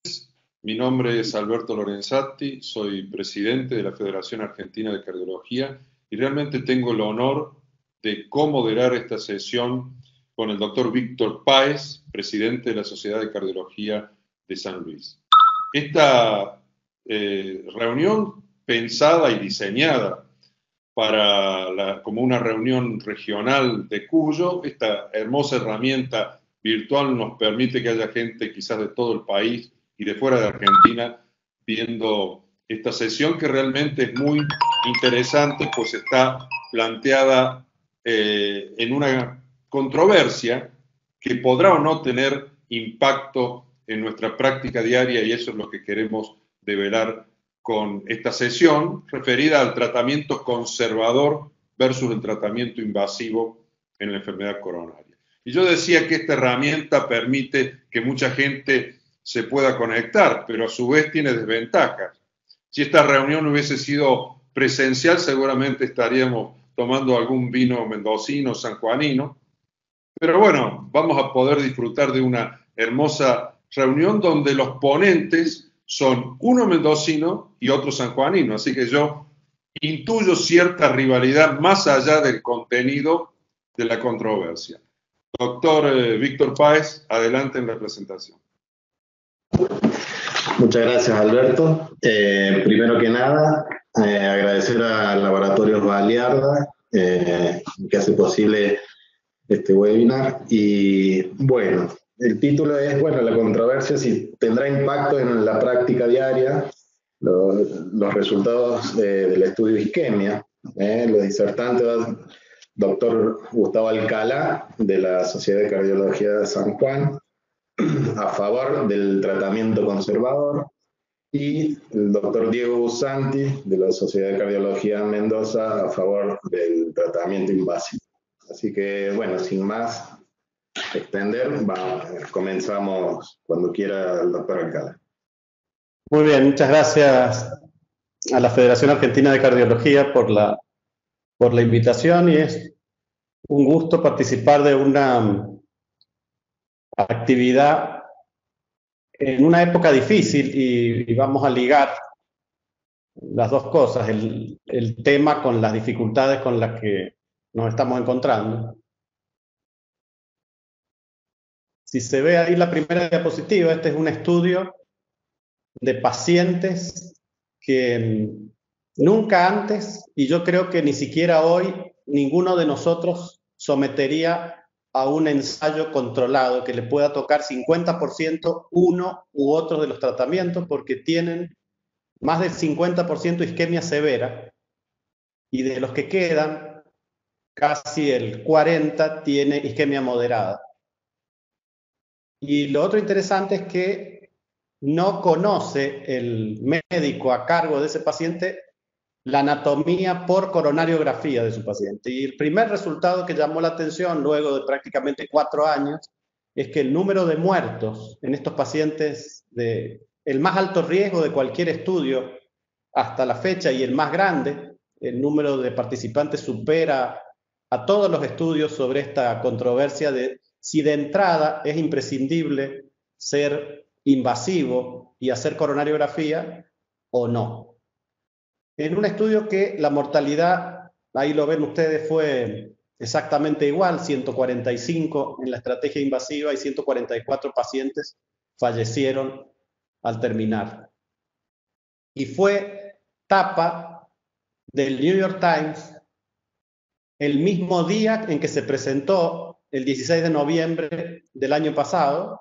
Mi nombre es Alberto Lorenzatti, soy presidente de la Federación Argentina de Cardiología y realmente tengo el honor de comoderar esta sesión con el doctor Víctor Páez, presidente de la Sociedad de Cardiología de San Luis. Esta reunión pensada y diseñada como una reunión regional de Cuyo, esta hermosa herramienta virtual nos permite que haya gente quizás de todo el país y de fuera de Argentina viendo esta sesión, que realmente es muy interesante, pues está planteada en una controversia que podrá o no tener impacto en nuestra práctica diaria, y eso es lo que queremos develar con esta sesión referida al tratamiento conservador versus el tratamiento invasivo en la enfermedad coronaria. Y yo decía que esta herramienta permite que mucha gente se pueda conectar, pero a su vez tiene desventajas. Si esta reunión hubiese sido presencial, seguramente estaríamos tomando algún vino mendocino, sanjuanino, pero bueno, vamos a poder disfrutar de una hermosa reunión donde los ponentes son uno mendocino y otro sanjuanino, así que yo intuyo cierta rivalidad más allá del contenido de la controversia. Doctor Víctor Páez, adelante en la presentación. Muchas gracias, Alberto. Primero que nada, agradecer al Laboratorio Baliarda que hace posible este webinar. Y bueno, el título es, la controversia si tendrá impacto en la práctica diaria, los resultados del estudio isquemia. Los disertantes, doctor Gustavo Alcalá, de la Sociedad de Cardiología de San Juan, a favor del tratamiento conservador, y el doctor Diego Busanti, de la Sociedad de Cardiología de Mendoza, a favor del tratamiento invasivo. Así que, bueno, sin más extender, comenzamos cuando quiera el doctor Alcalá. Muy bien, muchas gracias a la Federación Argentina de Cardiología por la invitación, y es un gusto participar de una actividad en una época difícil, y vamos a ligar las dos cosas, el tema con las dificultades con las que nos estamos encontrando. Si se ve ahí la primera diapositiva, este es un estudio de pacientes que nunca antes, y yo creo que ni siquiera hoy, ninguno de nosotros sometería a un ensayo controlado que le pueda tocar 50% uno u otro de los tratamientos, porque tienen más del 50% isquemia severa, y de los que quedan, casi el 40% tiene isquemia moderada. Y lo otro interesante es que no conoce el médico a cargo de ese paciente la anatomía por coronariografía de su paciente. Y el primer resultado que llamó la atención, luego de prácticamente 4 años, es que el número de muertos en estos pacientes, el más alto riesgo de cualquier estudio hasta la fecha y el más grande, el número de participantes supera a todos los estudios sobre esta controversia de si de entrada es imprescindible ser invasivo y hacer coronariografía o no. En un estudio que la mortalidad, ahí lo ven ustedes, fue exactamente igual, 145 en la estrategia invasiva y 144 pacientes fallecieron al terminar. Y fue tapa del New York Times el mismo día en que se presentó, el 16 de noviembre del año pasado.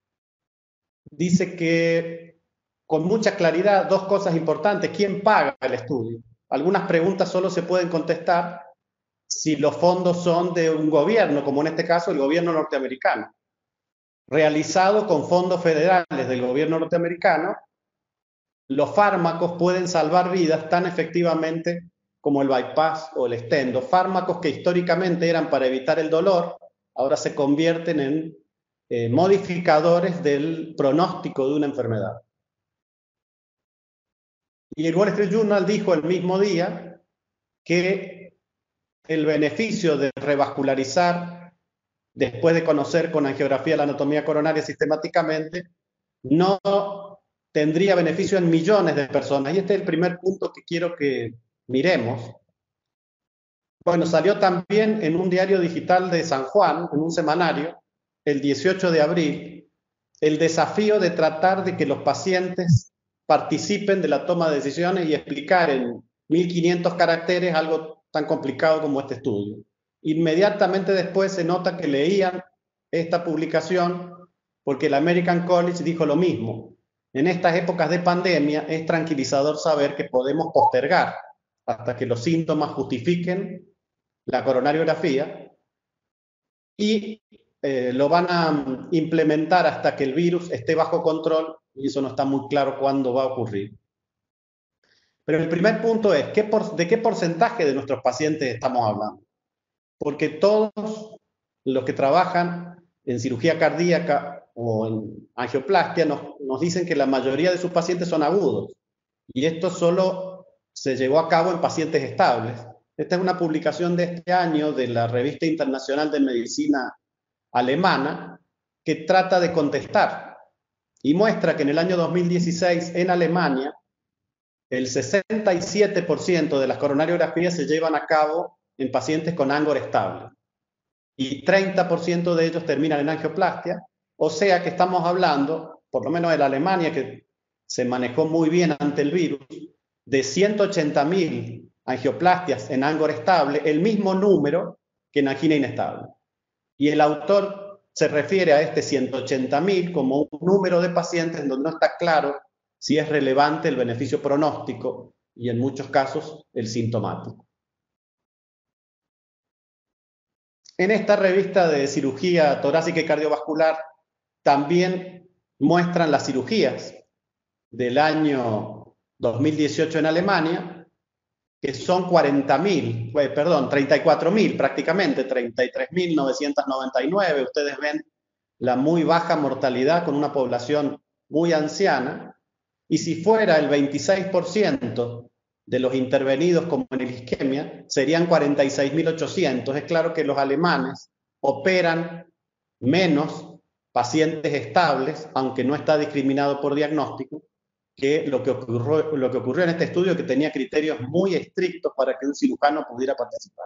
Dice que con mucha claridad dos cosas importantes: ¿quién paga el estudio? Algunas preguntas solo se pueden contestar si los fondos son de un gobierno, como en este caso el gobierno norteamericano. Realizado con fondos federales del gobierno norteamericano, los fármacos pueden salvar vidas tan efectivamente como el bypass o el stent. Los fármacos que históricamente eran para evitar el dolor, ahora se convierten en modificadores del pronóstico de una enfermedad. Y el Wall Street Journal dijo el mismo día que el beneficio de revascularizar después de conocer con angiografía la anatomía coronaria sistemáticamente no tendría beneficio en millones de personas. Y este es el primer punto que quiero que miremos. Bueno, salió también en un diario digital de San Juan, en un semanario, el 18 de abril, el desafío de tratar de que los pacientes participen de la toma de decisiones y explicar en 1500 caracteres algo tan complicado como este estudio. Inmediatamente después se nota que leían esta publicación porque el American College dijo lo mismo. En estas épocas de pandemia es tranquilizador saber que podemos postergar hasta que los síntomas justifiquen la coronariografía y lo van a implementar hasta que el virus esté bajo control y eso no está muy claro cuándo va a ocurrir. Pero el primer punto es, ¿de qué porcentaje de nuestros pacientes estamos hablando? Porque todos los que trabajan en cirugía cardíaca o en angioplastia nos dicen que la mayoría de sus pacientes son agudos y esto solo se llevó a cabo en pacientes estables. Esta es una publicación de este año de la Revista Internacional de Medicina Alemana que trata de contestar y muestra que en el año 2016 en Alemania el 67% de las coronariografías se llevan a cabo en pacientes con Angor estable y 30% de ellos terminan en angioplastia, o sea que estamos hablando, por lo menos en la Alemania que se manejó muy bien ante el virus, de 180.000 angioplastias en Angor estable, el mismo número que en angina inestable. Y el autor se refiere a este 180.000 como un número de pacientes en donde no está claro si es relevante el beneficio pronóstico y en muchos casos el sintomático. En esta revista de cirugía torácica y cardiovascular también muestran las cirugías del año 2018 en Alemania, que son 34.000 prácticamente, 33.999. Ustedes ven la muy baja mortalidad con una población muy anciana. Y si fuera el 26% de los intervenidos como en el isquemia, serían 46.800. Es claro que los alemanes operan menos pacientes estables, aunque no está discriminado por diagnóstico, que lo que ocurrió en este estudio, que tenía criterios muy estrictos para que un cirujano pudiera participar.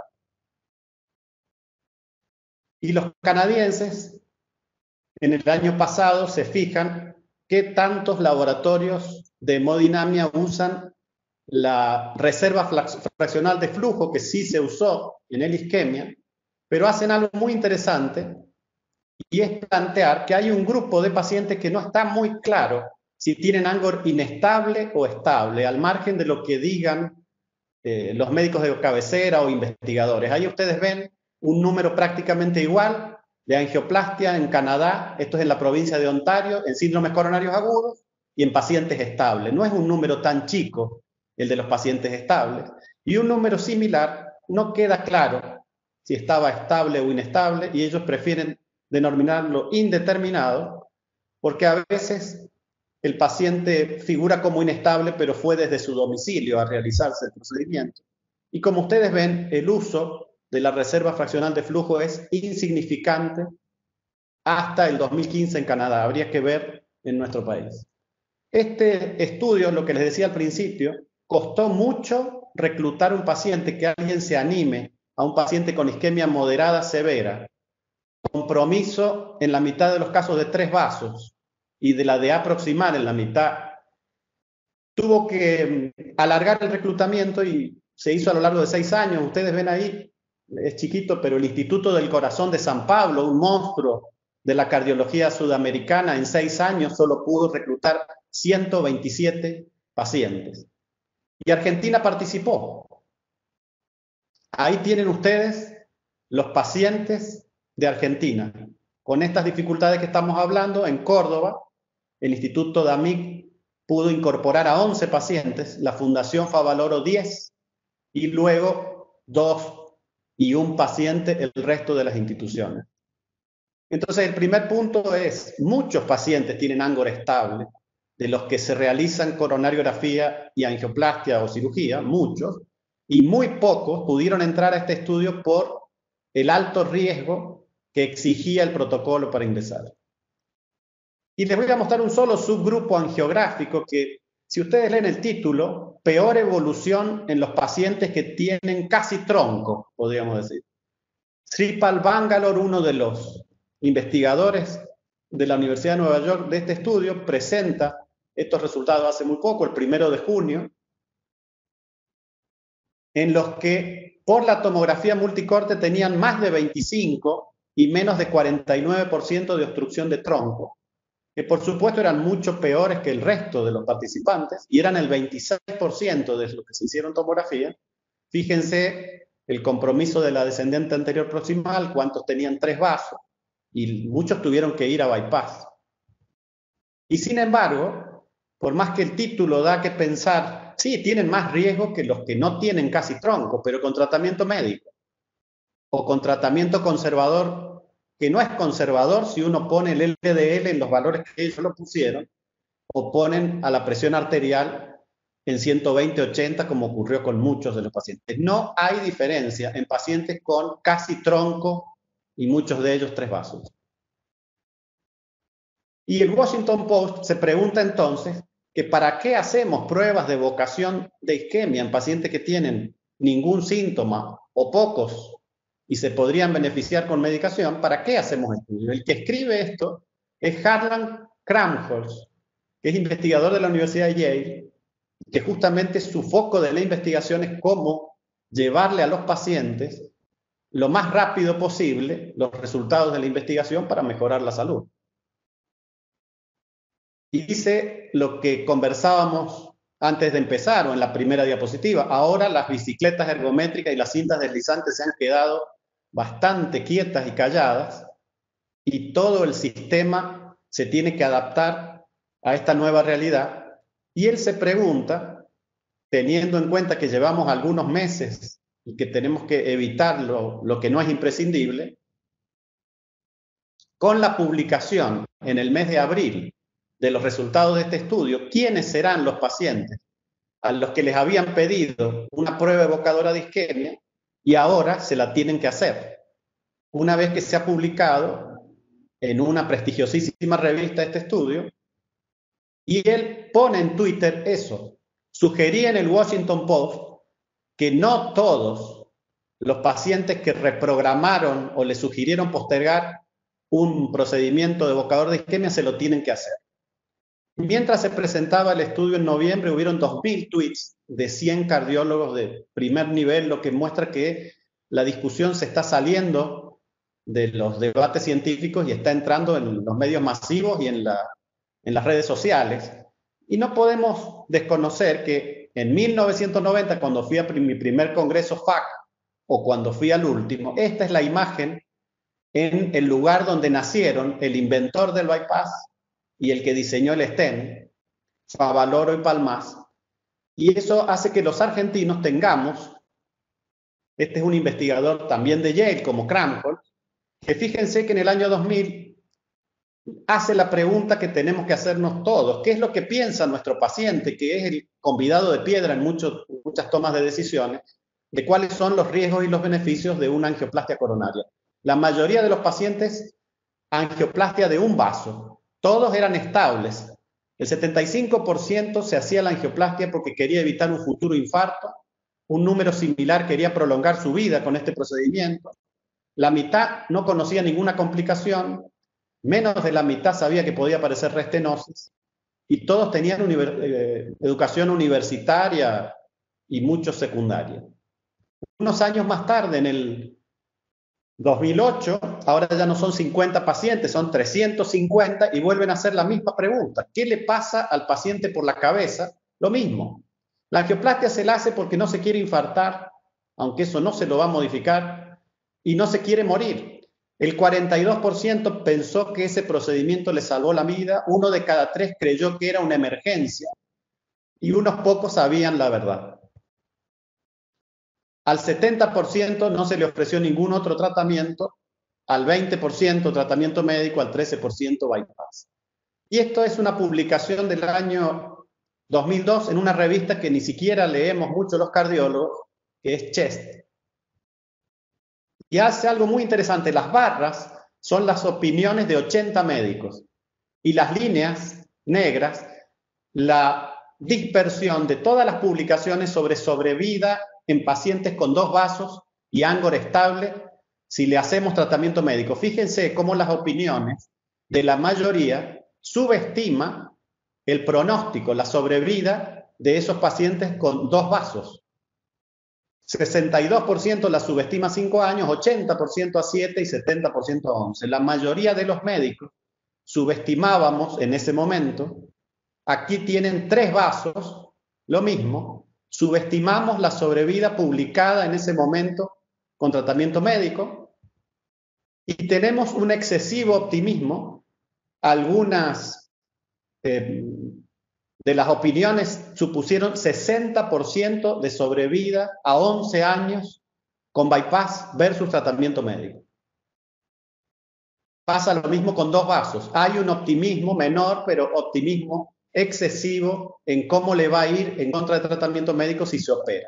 Y los canadienses, en el año pasado, se fijan qué tantos laboratorios de hemodinamia usan la reserva fraccional de flujo, que sí se usó en el isquemia, pero hacen algo muy interesante, y es plantear que hay un grupo de pacientes que no está muy claro si tienen Angor inestable o estable, al margen de lo que digan los médicos de cabecera o investigadores. Ahí ustedes ven un número prácticamente igual de angioplastia en Canadá, esto es en la provincia de Ontario, en síndromes coronarios agudos y en pacientes estables. No es un número tan chico el de los pacientes estables. Y un número similar no queda claro si estaba estable o inestable y ellos prefieren denominarlo indeterminado porque a veces el paciente figura como inestable, pero fue desde su domicilio a realizarse el procedimiento. Y como ustedes ven, el uso de la reserva fraccional de flujo es insignificante hasta el 2015 en Canadá. Habría que ver en nuestro país. Este estudio, lo que les decía al principio, costó mucho reclutar un paciente, que alguien se anime a un paciente con isquemia moderada severa. Compromiso en la mitad de los casos de 3 vasos y de la DA proximal en la mitad. Tuvo que alargar el reclutamiento y se hizo a lo largo de 6 años. Ustedes ven ahí, es chiquito, pero el Instituto del Corazón de San Pablo, un monstruo de la cardiología sudamericana, en 6 años solo pudo reclutar 127 pacientes. Y Argentina participó. Ahí tienen ustedes los pacientes de Argentina. Con estas dificultades que estamos hablando, en Córdoba, el Instituto DAMIC pudo incorporar a 11 pacientes, la Fundación Favaloro 10, y luego 2 y 1 paciente el resto de las instituciones. Entonces, el primer punto es, muchos pacientes tienen Angor estable, de los que se realizan coronariografía y angioplastia o cirugía, muchos, y muy pocos pudieron entrar a este estudio por el alto riesgo que exigía el protocolo para ingresar. Y les voy a mostrar un solo subgrupo angiográfico que, si ustedes leen el título, peor evolución en los pacientes que tienen casi tronco, podríamos decir. Sripal Bangalore, uno de los investigadores de la Universidad de Nueva York de este estudio, presenta estos resultados hace muy poco, el 1 de junio, en los que por la tomografía multicorte tenían más de 25 y menos de 49% de obstrucción de tronco, que por supuesto eran mucho peores que el resto de los participantes, y eran el 26% de los que se hicieron tomografía. Fíjense el compromiso de la descendente anterior proximal, cuántos tenían 3 vasos, y muchos tuvieron que ir a bypass. Y sin embargo, por más que el título da que pensar, sí, tienen más riesgo que los que no tienen casi tronco, pero con tratamiento médico, o con tratamiento conservador, que no es conservador si uno pone el LDL en los valores que ellos lo pusieron, o ponen a la presión arterial en 120/80, como ocurrió con muchos de los pacientes. No hay diferencia en pacientes con casi tronco y muchos de ellos 3 vasos. Y el Washington Post se pregunta entonces que para qué hacemos pruebas de evocación de isquemia en pacientes que tienen ningún síntoma o pocos y se podrían beneficiar con medicación. ¿Para qué hacemos estudios? El que escribe esto es Harlan Kramhorst, que es investigador de la Universidad de Yale, que justamente su foco de la investigación es cómo llevarle a los pacientes lo más rápido posible los resultados de la investigación para mejorar la salud. Y dice lo que conversábamos antes de empezar o en la primera diapositiva. Ahora las bicicletas ergométricas y las cintas deslizantes se han quedado bastante quietas y calladas, y todo el sistema se tiene que adaptar a esta nueva realidad. Y él se pregunta, teniendo en cuenta que llevamos algunos meses y que tenemos que evitar lo que no es imprescindible, con la publicación en el mes de abril de los resultados de este estudio, ¿quiénes serán los pacientes a los que les habían pedido una prueba evocadora de isquemia y ahora se la tienen que hacer? Una vez que se ha publicado en una prestigiosísima revista este estudio, y él pone en Twitter eso. Sugería en el Washington Post que no todos los pacientes que reprogramaron o le sugirieron postergar un procedimiento de evocador de isquemia se lo tienen que hacer. Mientras se presentaba el estudio en noviembre, hubieron 2.000 tweets de 100 cardiólogos de primer nivel, lo que muestra que la discusión se está saliendo de los debates científicos y está entrando en los medios masivos y en las redes sociales. Y no podemos desconocer que en 1990, cuando fui a mi primer congreso FAC, o cuando fui al último, esta es la imagen en el lugar donde nacieron el inventor del bypass y el que diseñó el stent, Favaloro y Palmas. Y eso hace que los argentinos tengamos, este es un investigador también de Yale como Kramhorst, que fíjense que en el año 2000 hace la pregunta que tenemos que hacernos todos: ¿qué es lo que piensa nuestro paciente, que es el convidado de piedra en muchas tomas de decisiones, de cuáles son los riesgos y los beneficios de una angioplastia coronaria? La mayoría de los pacientes, angioplastia de un vaso. Todos eran estables. El 75% se hacía la angioplastia porque quería evitar un futuro infarto. Un número similar quería prolongar su vida con este procedimiento. La mitad no conocía ninguna complicación. Menos de la mitad sabía que podía aparecer restenosis. Y todos tenían educación universitaria y muchos secundaria. Unos años más tarde, en el 2008, ahora ya no son 50 pacientes, son 350 y vuelven a hacer la misma pregunta. ¿Qué le pasa al paciente por la cabeza? Lo mismo. La angioplastia se la hace porque no se quiere infartar, aunque eso no se lo va a modificar, y no se quiere morir. El 42% pensó que ese procedimiento le salvó la vida, 1 de cada 3 creyó que era una emergencia y unos pocos sabían la verdad. Al 70% no se le ofreció ningún otro tratamiento, al 20% tratamiento médico, al 13% bypass. Y esto es una publicación del año 2002 en una revista que ni siquiera leemos mucho los cardiólogos, que es Chest. Y hace algo muy interesante: las barras son las opiniones de 80 médicos. y las líneas negras, la dispersión de todas las publicaciones sobre sobrevida en pacientes con 2 vasos y Angor estable si le hacemos tratamiento médico. Fíjense cómo las opiniones de la mayoría subestima el pronóstico, la sobrevida de esos pacientes con 2 vasos. 62% la subestima a 5 años, 80% a 7 y 70% a 11. La mayoría de los médicos subestimábamos en ese momento. Aquí tienen 3 vasos, lo mismo. Subestimamos la sobrevida publicada en ese momento con tratamiento médico y tenemos un excesivo optimismo. Algunas de las opiniones supusieron 60% de sobrevida a 11 años con bypass versus tratamiento médico. Pasa lo mismo con 2 vasos. Hay un optimismo menor, pero optimismo excesivo en cómo le va a ir en contra del tratamiento médico si se opera.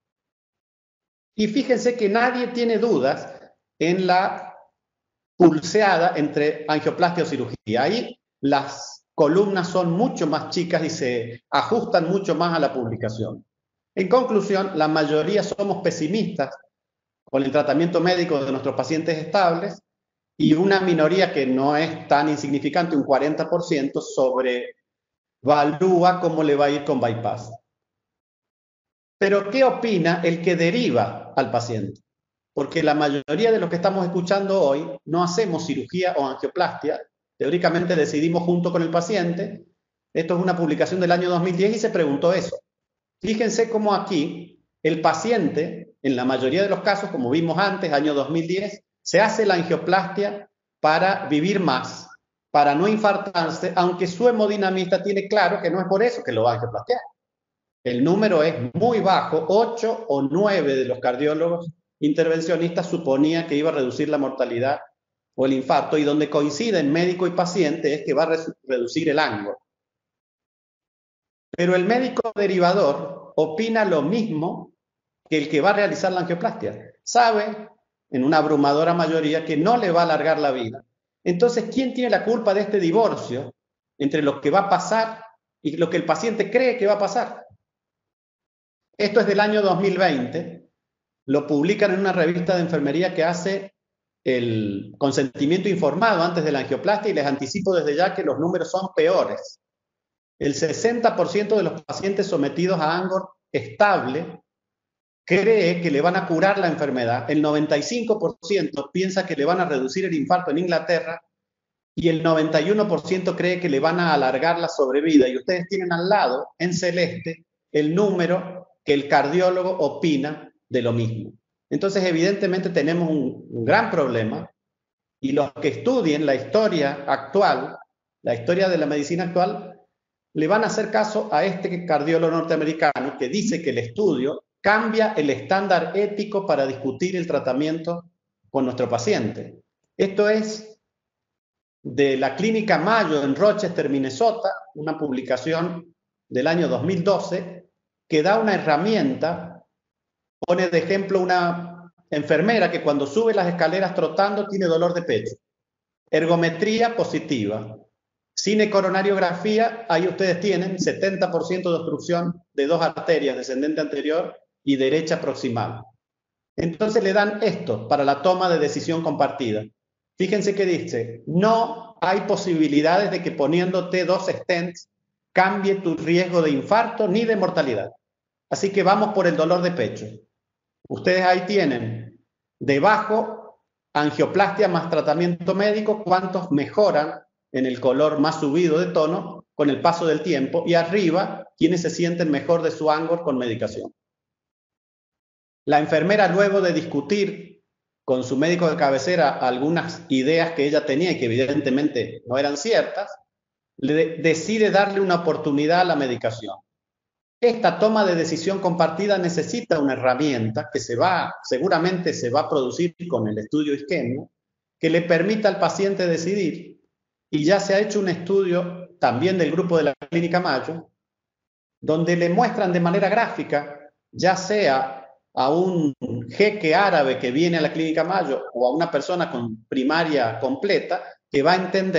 Y fíjense que nadie tiene dudas en la pulseada entre angioplastia o cirugía. Ahí las columnas son mucho más chicas y se ajustan mucho más a la publicación. En conclusión, la mayoría somos pesimistas con el tratamiento médico de nuestros pacientes estables y una minoría que no es tan insignificante, un 40%, sobrevalúa cómo le va a ir con bypass. Pero ¿qué opina el que deriva al paciente? Porque la mayoría de los que estamos escuchando hoy no hacemos cirugía o angioplastia. Teóricamente decidimos junto con el paciente. Esto es una publicación del año 2010 y se preguntó eso. Fíjense cómo aquí el paciente, en la mayoría de los casos, como vimos antes, año 2010, se hace la angioplastia para vivir más, para no infartarse, aunque su hemodinamista tiene claro que no es por eso que lo va a angioplastiar. El número es muy bajo, 8 o 9 de los cardiólogos intervencionistas suponía que iba a reducir la mortalidad o el infarto, y donde coinciden médico y paciente es que va a reducir el ángulo. Pero el médico derivador opina lo mismo que el que va a realizar la angioplastia. Sabe, en una abrumadora mayoría, que no le va a alargar la vida. Entonces, ¿quién tiene la culpa de este divorcio entre lo que va a pasar y lo que el paciente cree que va a pasar? Esto es del año 2020, lo publican en una revista de enfermería que hace el consentimiento informado antes de la angioplastia, y les anticipo desde ya que los números son peores. El 60% de los pacientes sometidos a Angor estable cree que le van a curar la enfermedad, el 95% piensa que le van a reducir el infarto en Inglaterra y el 91% cree que le van a alargar la sobrevida. Y ustedes tienen al lado, en celeste, el número que el cardiólogo opina de lo mismo. Entonces, evidentemente tenemos un gran problema, y los que estudien la historia actual, la historia de la medicina actual, le van a hacer caso a este cardiólogo norteamericano que dice que el estudio cambia el estándar ético para discutir el tratamiento con nuestro paciente. Esto es de la Clínica Mayo en Rochester, Minnesota, una publicación del año 2012 que da una herramienta. Pone de ejemplo una enfermera que cuando sube las escaleras trotando tiene dolor de pecho. Ergometría positiva. Cinecoronariografía, ahí ustedes tienen 70% de obstrucción de 2 arterias, descendente anterior y derecha proximal. Entonces le dan esto para la toma de decisión compartida. Fíjense que dice, no hay posibilidades de que poniéndote 2 stents cambie tu riesgo de infarto ni de mortalidad. Así que vamos por el dolor de pecho. Ustedes ahí tienen debajo angioplastia más tratamiento médico, cuántos mejoran en el color más subido de tono con el paso del tiempo, y arriba quienes se sienten mejor de su Angor con medicación. La enfermera, luego de discutir con su médico de cabecera algunas ideas que ella tenía y que evidentemente no eran ciertas, decide darle una oportunidad a la medicación. Esta toma de decisión compartida necesita una herramienta que seguramente se va a producir con el estudio isquemio, que le permita al paciente decidir, y ya se ha hecho un estudio también del grupo de la Clínica Mayo, donde le muestran de manera gráfica, ya sea a un jeque árabe que viene a la Clínica Mayo o a una persona con primaria completa, que va a entender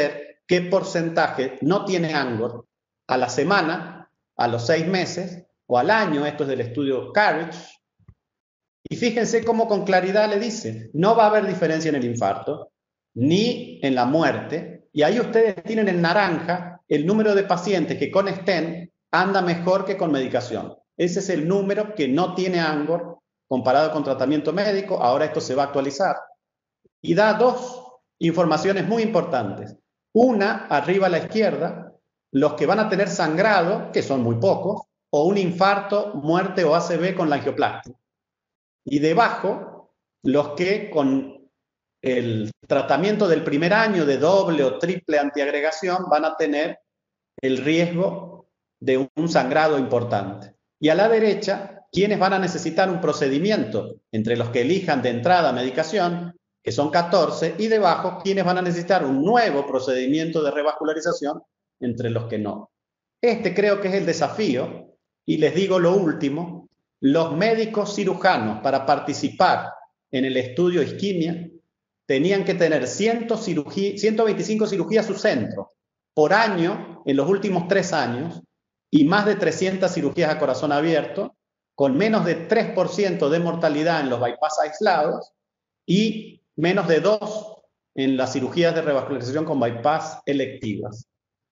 qué porcentaje no tiene Angor a la semana, a los 6 meses o al año. Esto es del estudio Carriage. Y fíjense cómo con claridad le dice, no va a haber diferencia en el infarto ni en la muerte. Y ahí ustedes tienen en naranja el número de pacientes que con stent anda mejor que con medicación. Ese es el número que no tiene Angor comparado con tratamiento médico. Ahora esto se va a actualizar. Y da dos informaciones muy importantes. Una, arriba a la izquierda, los que van a tener sangrado, que son muy pocos, o un infarto, muerte o ACV con la angioplastia. Y debajo, los que con el tratamiento del primer año de doble o triple antiagregación van a tener el riesgo de un sangrado importante. Y a la derecha, quienes van a necesitar un procedimiento, entre los que elijan de entrada medicación, que son 14, y debajo, quienes van a necesitar un nuevo procedimiento de revascularización, entre los que no. Este creo que es el desafío, y les digo lo último, los médicos cirujanos para participar en el estudio isquimia tenían que tener 125 cirugías su centro por año en los últimos 3 años y más de 300 cirugías a corazón abierto, con menos de 3% de mortalidad en los bypass aislados y menos de 2 en las cirugías de revascularización con bypass electivas.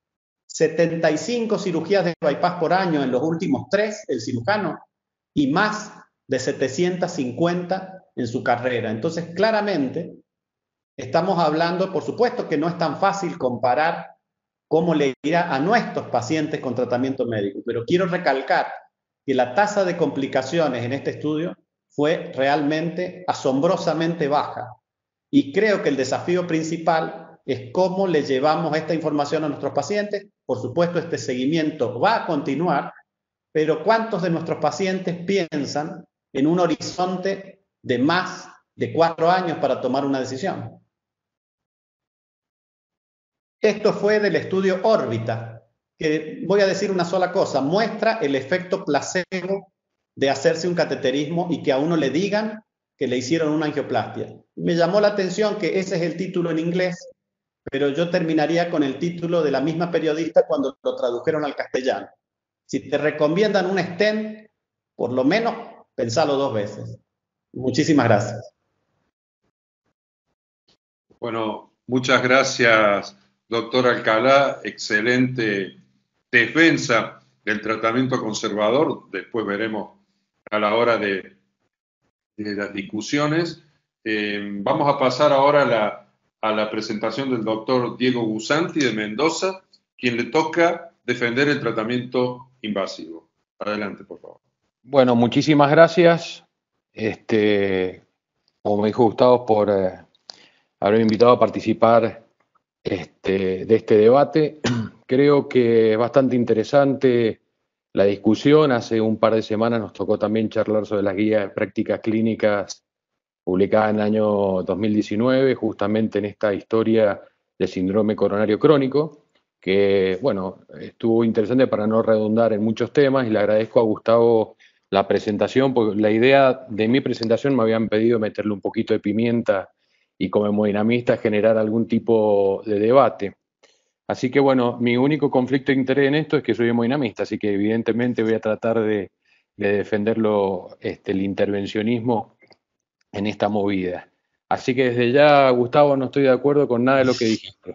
75 cirugías de bypass por año en los últimos 3, el cirujano, y más de 750 en su carrera. Entonces, claramente, estamos hablando, por supuesto que no es tan fácil comparar cómo le irá a nuestros pacientes con tratamiento médico, pero quiero recalcar que la tasa de complicaciones en este estudio fue realmente asombrosamente baja. Y creo que el desafío principal es cómo le llevamos esta información a nuestros pacientes. Por supuesto, este seguimiento va a continuar, pero ¿cuántos de nuestros pacientes piensan en un horizonte de más de 4 años para tomar una decisión? Esto fue del estudio Órbita, que voy a decir una sola cosa, muestra el efecto placebo de hacerse un cateterismo y que a uno le digan que le hicieron una angioplastia. Me llamó la atención que ese es el título en inglés, pero yo terminaría con el título de la misma periodista cuando lo tradujeron al castellano. Si te recomiendan un stent, por lo menos pensalo 2 veces. Muchísimas gracias. Bueno, muchas gracias, doctor Alcalá. Excelente defensa del tratamiento conservador. Después veremos a la hora de las discusiones. Vamos a pasar ahora a la presentación del doctor Diego Gusanti de Mendoza, quien le toca defender el tratamiento invasivo. Adelante, por favor. Bueno, muchísimas gracias. Como me dijo Gustavo, por haberme invitado a participar de este debate. Creo que es bastante interesante la discusión. Hace un par de semanas nos tocó también charlar sobre las guías de prácticas clínicas publicadas en el año 2019, justamente en esta historia del síndrome coronario crónico, que, bueno, estuvo interesante para no redundar en muchos temas, y le agradezco a Gustavo la presentación, porque la idea de mi presentación me habían pedido meterle un poquito de pimienta y como hemodinamista generar algún tipo de debate. Así que, bueno, mi único conflicto de interés en esto es que soy hemodinamista, así que evidentemente voy a tratar de defenderlo, el intervencionismo en esta movida. Así que desde ya, Gustavo, no estoy de acuerdo con nada de lo que dijiste.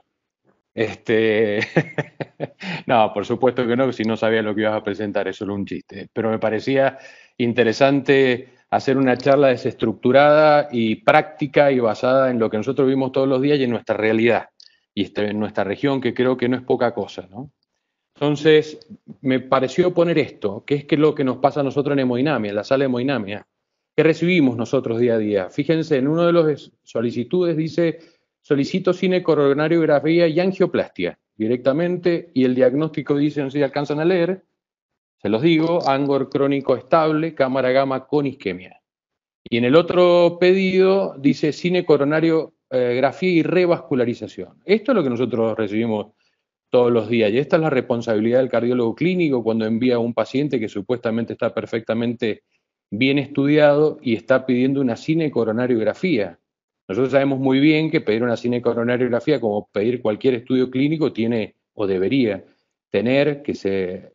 No, por supuesto que no, si no sabía lo que ibas a presentar, es solo un chiste. Pero me parecía interesante hacer una charla desestructurada y práctica y basada en lo que nosotros vivimos todos los días y en nuestra realidad, y en nuestra región, que creo que no es poca cosa, ¿no? Entonces, me pareció poner esto, que es que lo que nos pasa a nosotros en hemodinamia, en la sala de hemodinamia, que recibimos nosotros día a día. Fíjense, en uno de los solicitudes dice: solicito cinecoronariografía y angioplastia directamente, y el diagnóstico dice, no sé si alcanzan a leer, se los digo: Angor crónico estable, cámara gamma con isquemia. Y en el otro pedido dice cinecoronariografía y revascularización. Esto es lo que nosotros recibimos todos los días, y esta es la responsabilidad del cardiólogo clínico cuando envía a un paciente que supuestamente está perfectamente bien estudiado y está pidiendo una cinecoronariografía. Nosotros sabemos muy bien que pedir una cinecoronariografía, como pedir cualquier estudio clínico, tiene o debería tener, que se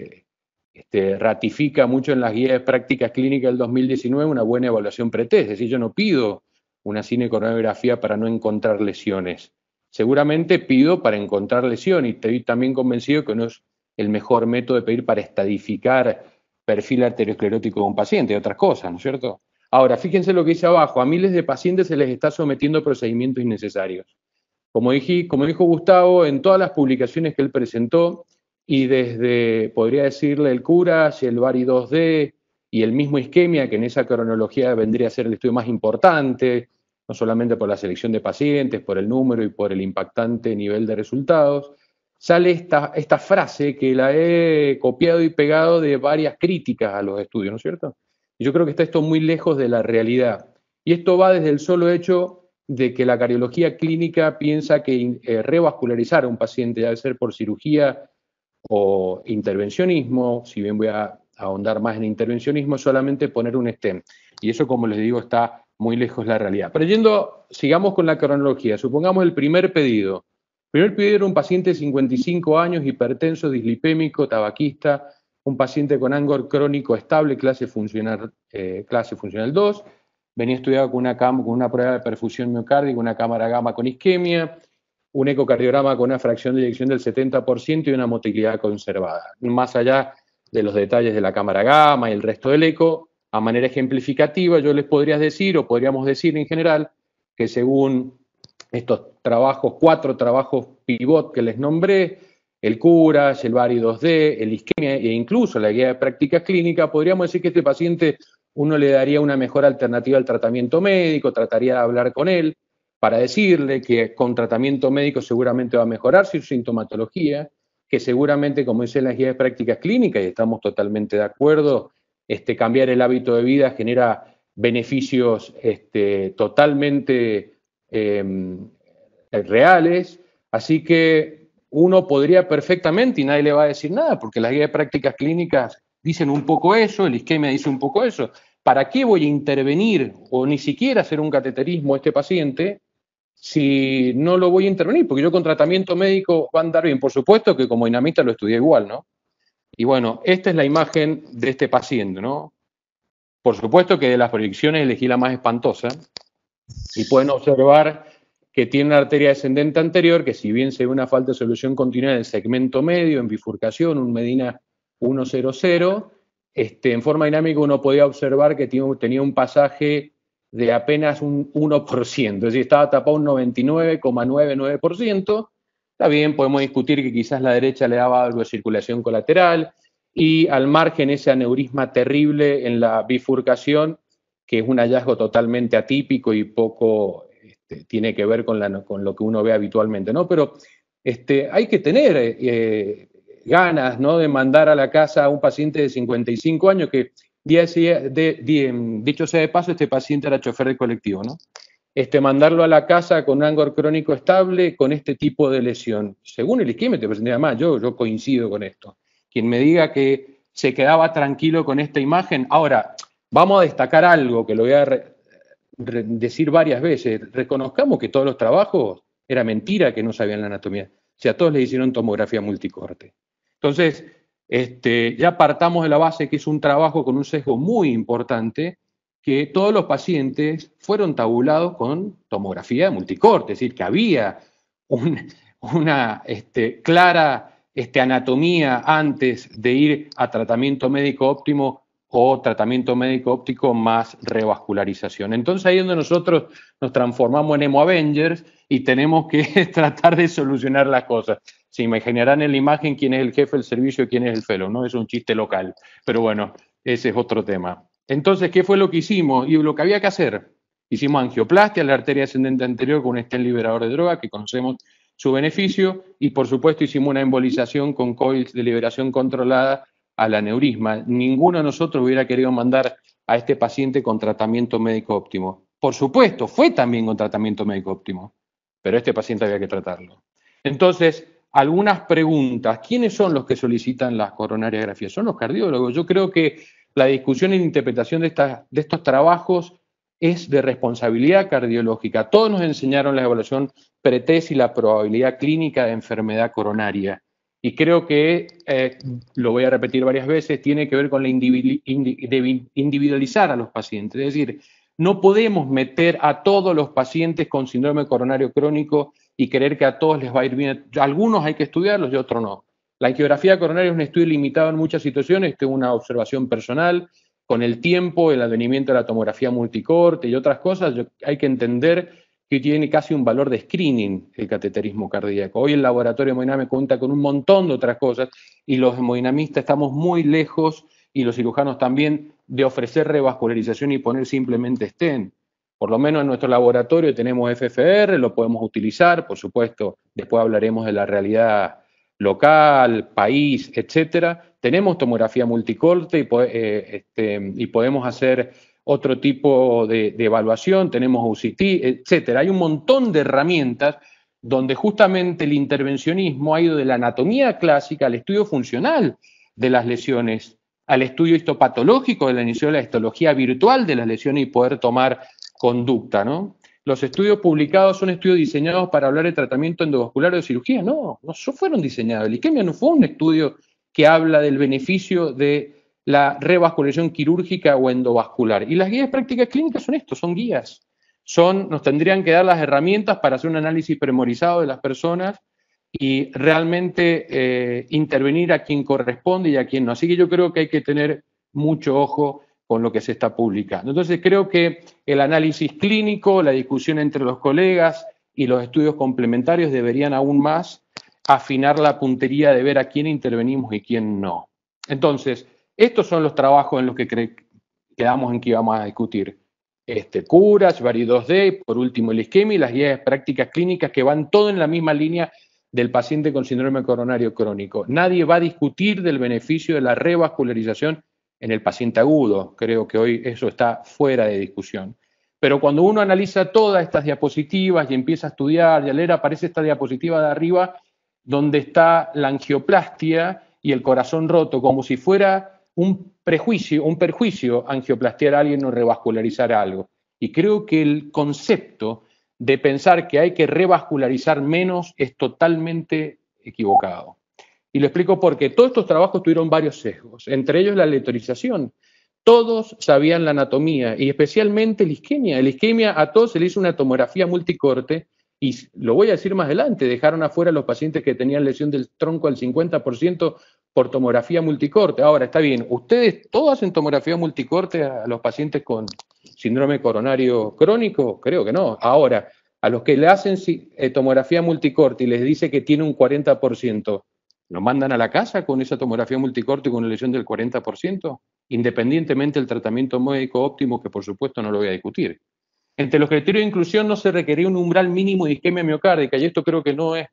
ratifica mucho en las guías de prácticas clínicas del 2019, una buena evaluación pretest. Es decir, yo no pido una cinecoronariografía para no encontrar lesiones. Seguramente pido para encontrar lesiones, y estoy también convencido que no es el mejor método de pedir para estadificar perfil arteriosclerótico de un paciente y otras cosas, ¿no es cierto? Ahora, fíjense lo que dice abajo, a miles de pacientes se les está sometiendo a procedimientos innecesarios. Como dijo Gustavo, en todas las publicaciones que él presentó, y desde, podría decirle, el Courage, el Bari 2D y el mismo isquemia, que en esa cronología vendría a ser el estudio más importante, no solamente por la selección de pacientes, por el número y por el impactante nivel de resultados, sale esta frase que la he copiado y pegado de varias críticas a los estudios, ¿no es cierto? Y yo creo que está esto muy lejos de la realidad. Y esto va desde el solo hecho de que la cardiología clínica piensa que revascularizar a un paciente debe ser por cirugía o intervencionismo. Si bien voy a ahondar más en intervencionismo, solamente poner un stent. Y eso, como les digo, está muy lejos de la realidad. Pero sigamos con la cronología. Supongamos el primer pedido. El primer pedido era un paciente de 55 años, hipertenso, dislipémico, tabaquista, un paciente con Angor crónico estable, clase funcional 2, venía estudiado con una prueba de perfusión miocárdica, una cámara gamma con isquemia, un ecocardiograma con una fracción de eyección del 70% y una motilidad conservada. Más allá de los detalles de la cámara gamma y el resto del eco, a manera ejemplificativa, yo les podría decir, o podríamos decir en general, que según estos trabajos, 4 trabajos pivot que les nombré, el Courage, el Bari 2D, el isquemia e incluso la guía de prácticas clínicas, podríamos decir que este paciente uno le daría una mejor alternativa al tratamiento médico, trataría de hablar con él para decirle que con tratamiento médico seguramente va a mejorar su sintomatología, que seguramente, como dicen las guías de prácticas clínicas, y estamos totalmente de acuerdo, cambiar el hábito de vida genera beneficios totalmente reales, así que uno podría perfectamente, y nadie le va a decir nada, porque las guías de prácticas clínicas dicen un poco eso, el isquemia dice un poco eso. ¿Para qué voy a intervenir o ni siquiera hacer un cateterismo a este paciente si no lo voy a intervenir? Porque yo con tratamiento médico va a andar bien. Por supuesto que como dinamita lo estudié igual, ¿no? Y bueno, esta es la imagen de este paciente, ¿no? Por supuesto que de las proyecciones elegí la más espantosa y pueden observar que tiene una arteria descendente anterior que, si bien se ve una falta de solución continua en el segmento medio, en bifurcación, un Medina 100, en forma dinámica uno podía observar que tenía un pasaje de apenas un 1%, es decir, estaba tapado un 99,99%. Está bien, podemos discutir que quizás la derecha le daba algo de circulación colateral y al margen ese aneurisma terrible en la bifurcación, que es un hallazgo totalmente atípico y poco tiene que ver con lo que uno ve habitualmente, ¿no? Pero hay que tener ganas, ¿no?, de mandar a la casa a un paciente de 55 años que, dicho sea de paso, este paciente era chofer de colectivo, ¿no? Mandarlo a la casa con un Angor crónico estable, con este tipo de lesión. Según el isquemia te presentaría más, yo coincido con esto. Quien me diga que se quedaba tranquilo con esta imagen. Ahora, vamos a destacar algo que lo voy a decir varias veces. Reconozcamos que todos los trabajos era mentira que no sabían la anatomía. O sea, todos le hicieron tomografía multicorte. Entonces, ya partamos de la base que es un trabajo con un sesgo muy importante, que todos los pacientes fueron tabulados con tomografía de multicorte, es decir, que había una clara anatomía antes de ir a tratamiento médico óptimo o tratamiento médico óptico más revascularización. Entonces ahí es donde nosotros nos transformamos en Emo Avengers y tenemos que tratar de solucionar las cosas. Se imaginarán en la imagen quién es el jefe del servicio y quién es el fellow, ¿no? Es un chiste local, pero bueno, ese es otro tema. Entonces, ¿qué fue lo que hicimos? Y lo que había que hacer, hicimos angioplastia a la arteria ascendente anterior con un stent liberador de droga, que conocemos su beneficio, y por supuesto hicimos una embolización con coils de liberación controlada al aneurisma. Ninguno de nosotros hubiera querido mandar a este paciente con tratamiento médico óptimo. Por supuesto, fue también con tratamiento médico óptimo, pero este paciente había que tratarlo. Entonces, algunas preguntas. ¿Quiénes son los que solicitan las coronariografías? Son los cardiólogos. Yo creo que la discusión y interpretación de estos trabajos es de responsabilidad cardiológica. Todos nos enseñaron la evaluación pretest y la probabilidad clínica de enfermedad coronaria. Y creo que, lo voy a repetir varias veces, tiene que ver con la individualizar a los pacientes. Es decir, no podemos meter a todos los pacientes con síndrome coronario crónico y creer que a todos les va a ir bien. Algunos hay que estudiarlos y otros no. La angiografía coronaria es un estudio limitado en muchas situaciones, esto es una observación personal. Con el tiempo, el advenimiento de la tomografía multicorte y otras cosas, hay que entender que tiene casi un valor de screening el cateterismo cardíaco. Hoy el laboratorio hemodinamia cuenta con un montón de otras cosas y los hemodinamistas estamos muy lejos, y los cirujanos también, de ofrecer revascularización y poner simplemente stent. Por lo menos en nuestro laboratorio tenemos FFR, lo podemos utilizar, por supuesto, después hablaremos de la realidad local, país, etcétera. Tenemos tomografía multicorte y podemos hacer otro tipo de evaluación, tenemos UCT, etcétera. Hay un montón de herramientas donde justamente el intervencionismo ha ido de la anatomía clásica al estudio funcional de las lesiones, al estudio histopatológico de la inicio de la histología virtual de las lesiones y poder tomar conducta, ¿no? Los estudios publicados son estudios diseñados para hablar de tratamiento endovascular o de cirugía. No fueron diseñados. La isquemia no fue un estudio que habla del beneficio de la revascularización quirúrgica o endovascular. Y las guías de prácticas clínicas son esto, son guías. Nos tendrían que dar las herramientas para hacer un análisis prememorizado de las personas y realmente intervenir a quien corresponde y a quien no. Así que yo creo que hay que tener mucho ojo con lo que se está publicando. Entonces creo que el análisis clínico, la discusión entre los colegas y los estudios complementarios deberían aún más afinar la puntería de ver a quién intervenimos y quién no. Entonces, estos son los trabajos en los que quedamos en que íbamos a discutir. Curas, Vari 2D, por último el isquemia y las guías de prácticas clínicas que van todo en la misma línea del paciente con síndrome coronario crónico. Nadie va a discutir del beneficio de la revascularización en el paciente agudo. Creo que hoy eso está fuera de discusión. Pero cuando uno analiza todas estas diapositivas y empieza a estudiar y a leer, aparece esta diapositiva de arriba donde está la angioplastia y el corazón roto, como si fuera un perjuicio angioplastiar a alguien o revascularizar algo. Y creo que el concepto de pensar que hay que revascularizar menos es totalmente equivocado. Y lo explico porque todos estos trabajos tuvieron varios sesgos, entre ellos la aleatorización. Todos sabían la anatomía y especialmente la isquemia. La isquemia a todos se le hizo una tomografía multicorte y, lo voy a decir más adelante, dejaron afuera a los pacientes que tenían lesión del tronco al 50% por tomografía multicorte. Ahora, está bien, ¿ustedes todos hacen tomografía multicorte a los pacientes con síndrome coronario crónico? Creo que no. Ahora, a los que le hacen tomografía multicorte y les dice que tiene un 40%, ¿lo mandan a la casa con esa tomografía multicorte con una lesión del 40%? Independientemente del tratamiento médico óptimo, que por supuesto no lo voy a discutir. Entre los criterios de inclusión no se requería un umbral mínimo de isquemia miocárdica, y esto creo que no es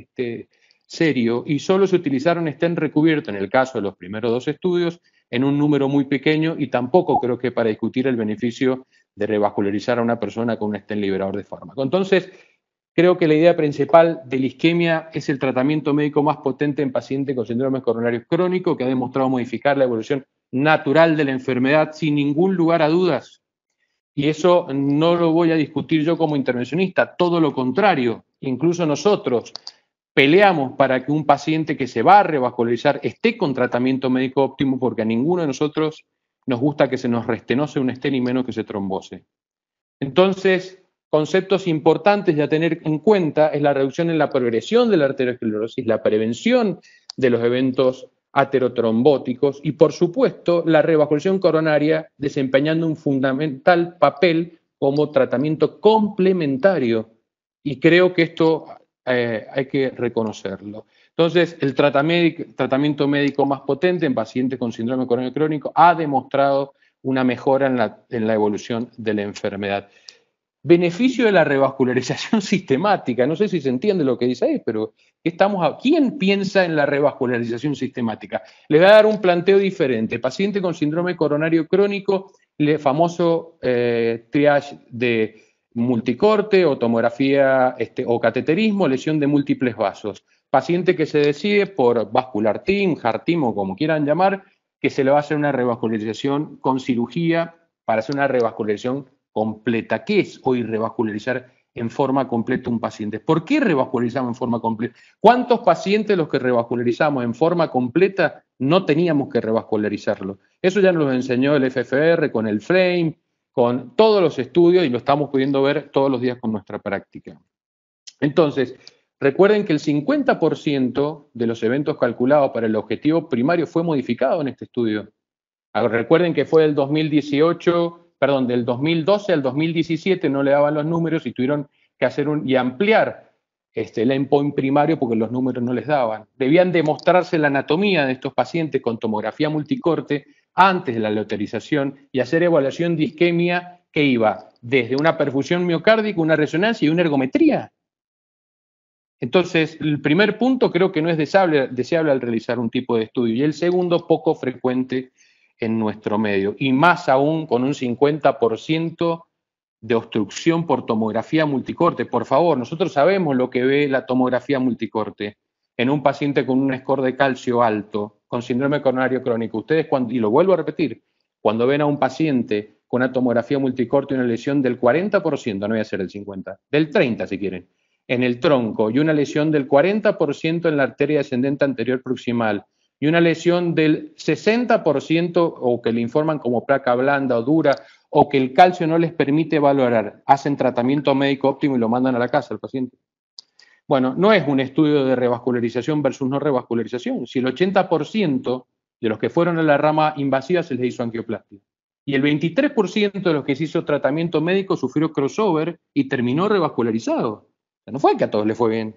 serio, y solo se utilizaron stent recubierto, en el caso de los primeros dos estudios, en un número muy pequeño, y tampoco creo que para discutir el beneficio de revascularizar a una persona con un stent liberador de fármaco. Entonces, creo que la idea principal de la isquemia es el tratamiento médico más potente en pacientes con síndrome coronario crónico, que ha demostrado modificar la evolución natural de la enfermedad sin ningún lugar a dudas. Y eso no lo voy a discutir yo como intervencionista, todo lo contrario. Incluso nosotros peleamos para que un paciente que se va a revascularizar esté con tratamiento médico óptimo, porque a ninguno de nosotros nos gusta que se nos restenose un stent y menos que se trombose. Entonces, conceptos importantes de tener en cuenta es la reducción en la progresión de la arteriosclerosis, la prevención de los eventos aterotrombóticos y, por supuesto, la revascularización coronaria desempeñando un fundamental papel como tratamiento complementario. Y creo que esto hay que reconocerlo. Entonces, el tratamiento médico más potente en pacientes con síndrome coronario crónico ha demostrado una mejora en la evolución de la enfermedad. Beneficio de la revascularización sistemática. No sé si se entiende lo que dice ahí, pero ¿quién piensa en la revascularización sistemática? Le voy a dar un planteo diferente. Paciente con síndrome coronario crónico, el famoso triage de multicorte o tomografía o cateterismo, lesión de múltiples vasos. Paciente que se decide por vascular TIM, HART-TIM o como quieran llamar, que se le va a hacer una revascularización con cirugía para hacer una revascularización completa. ¿Qué es hoy revascularizar en forma completa un paciente? ¿Por qué revascularizamos en forma completa? ¿Cuántos pacientes los que revascularizamos en forma completa no teníamos que revascularizarlo? Eso ya nos lo enseñó el FFR con el FLAME, con todos los estudios, y lo estamos pudiendo ver todos los días con nuestra práctica. Entonces, recuerden que el 50% de los eventos calculados para el objetivo primario fue modificado en este estudio. Recuerden que fue del 2012 al 2017, no le daban los números y tuvieron que hacer y ampliar el endpoint primario porque los números no les daban. Debían demostrarse la anatomía de estos pacientes con tomografía multicorte antes de la leotarización y hacer evaluación de isquemia que iba desde una perfusión miocárdica, una resonancia y una ergometría. Entonces, el primer punto creo que no es deseable al realizar un tipo de estudio, y el segundo, poco frecuente en nuestro medio, y más aún con un 50% de obstrucción por tomografía multicorte. Por favor, nosotros sabemos lo que ve la tomografía multicorte en un paciente con un score de calcio alto, con síndrome coronario crónico. Ustedes, y lo vuelvo a repetir, cuando ven a un paciente con una tomografía multicorte y una lesión del 40%, no voy a ser el 50%, del 30% si quieren, en el tronco, y una lesión del 40% en la arteria descendente anterior proximal, y una lesión del 60% o que le informan como placa blanda o dura, o que el calcio no les permite valorar, hacen tratamiento médico óptimo y lo mandan a la casa al paciente. Bueno, no es un estudio de revascularización versus no revascularización. Si el 80% de los que fueron a la rama invasiva se les hizo angioplastia, y el 23% de los que se hizo tratamiento médico sufrió crossover y terminó revascularizado. No fue que a todos les fue bien.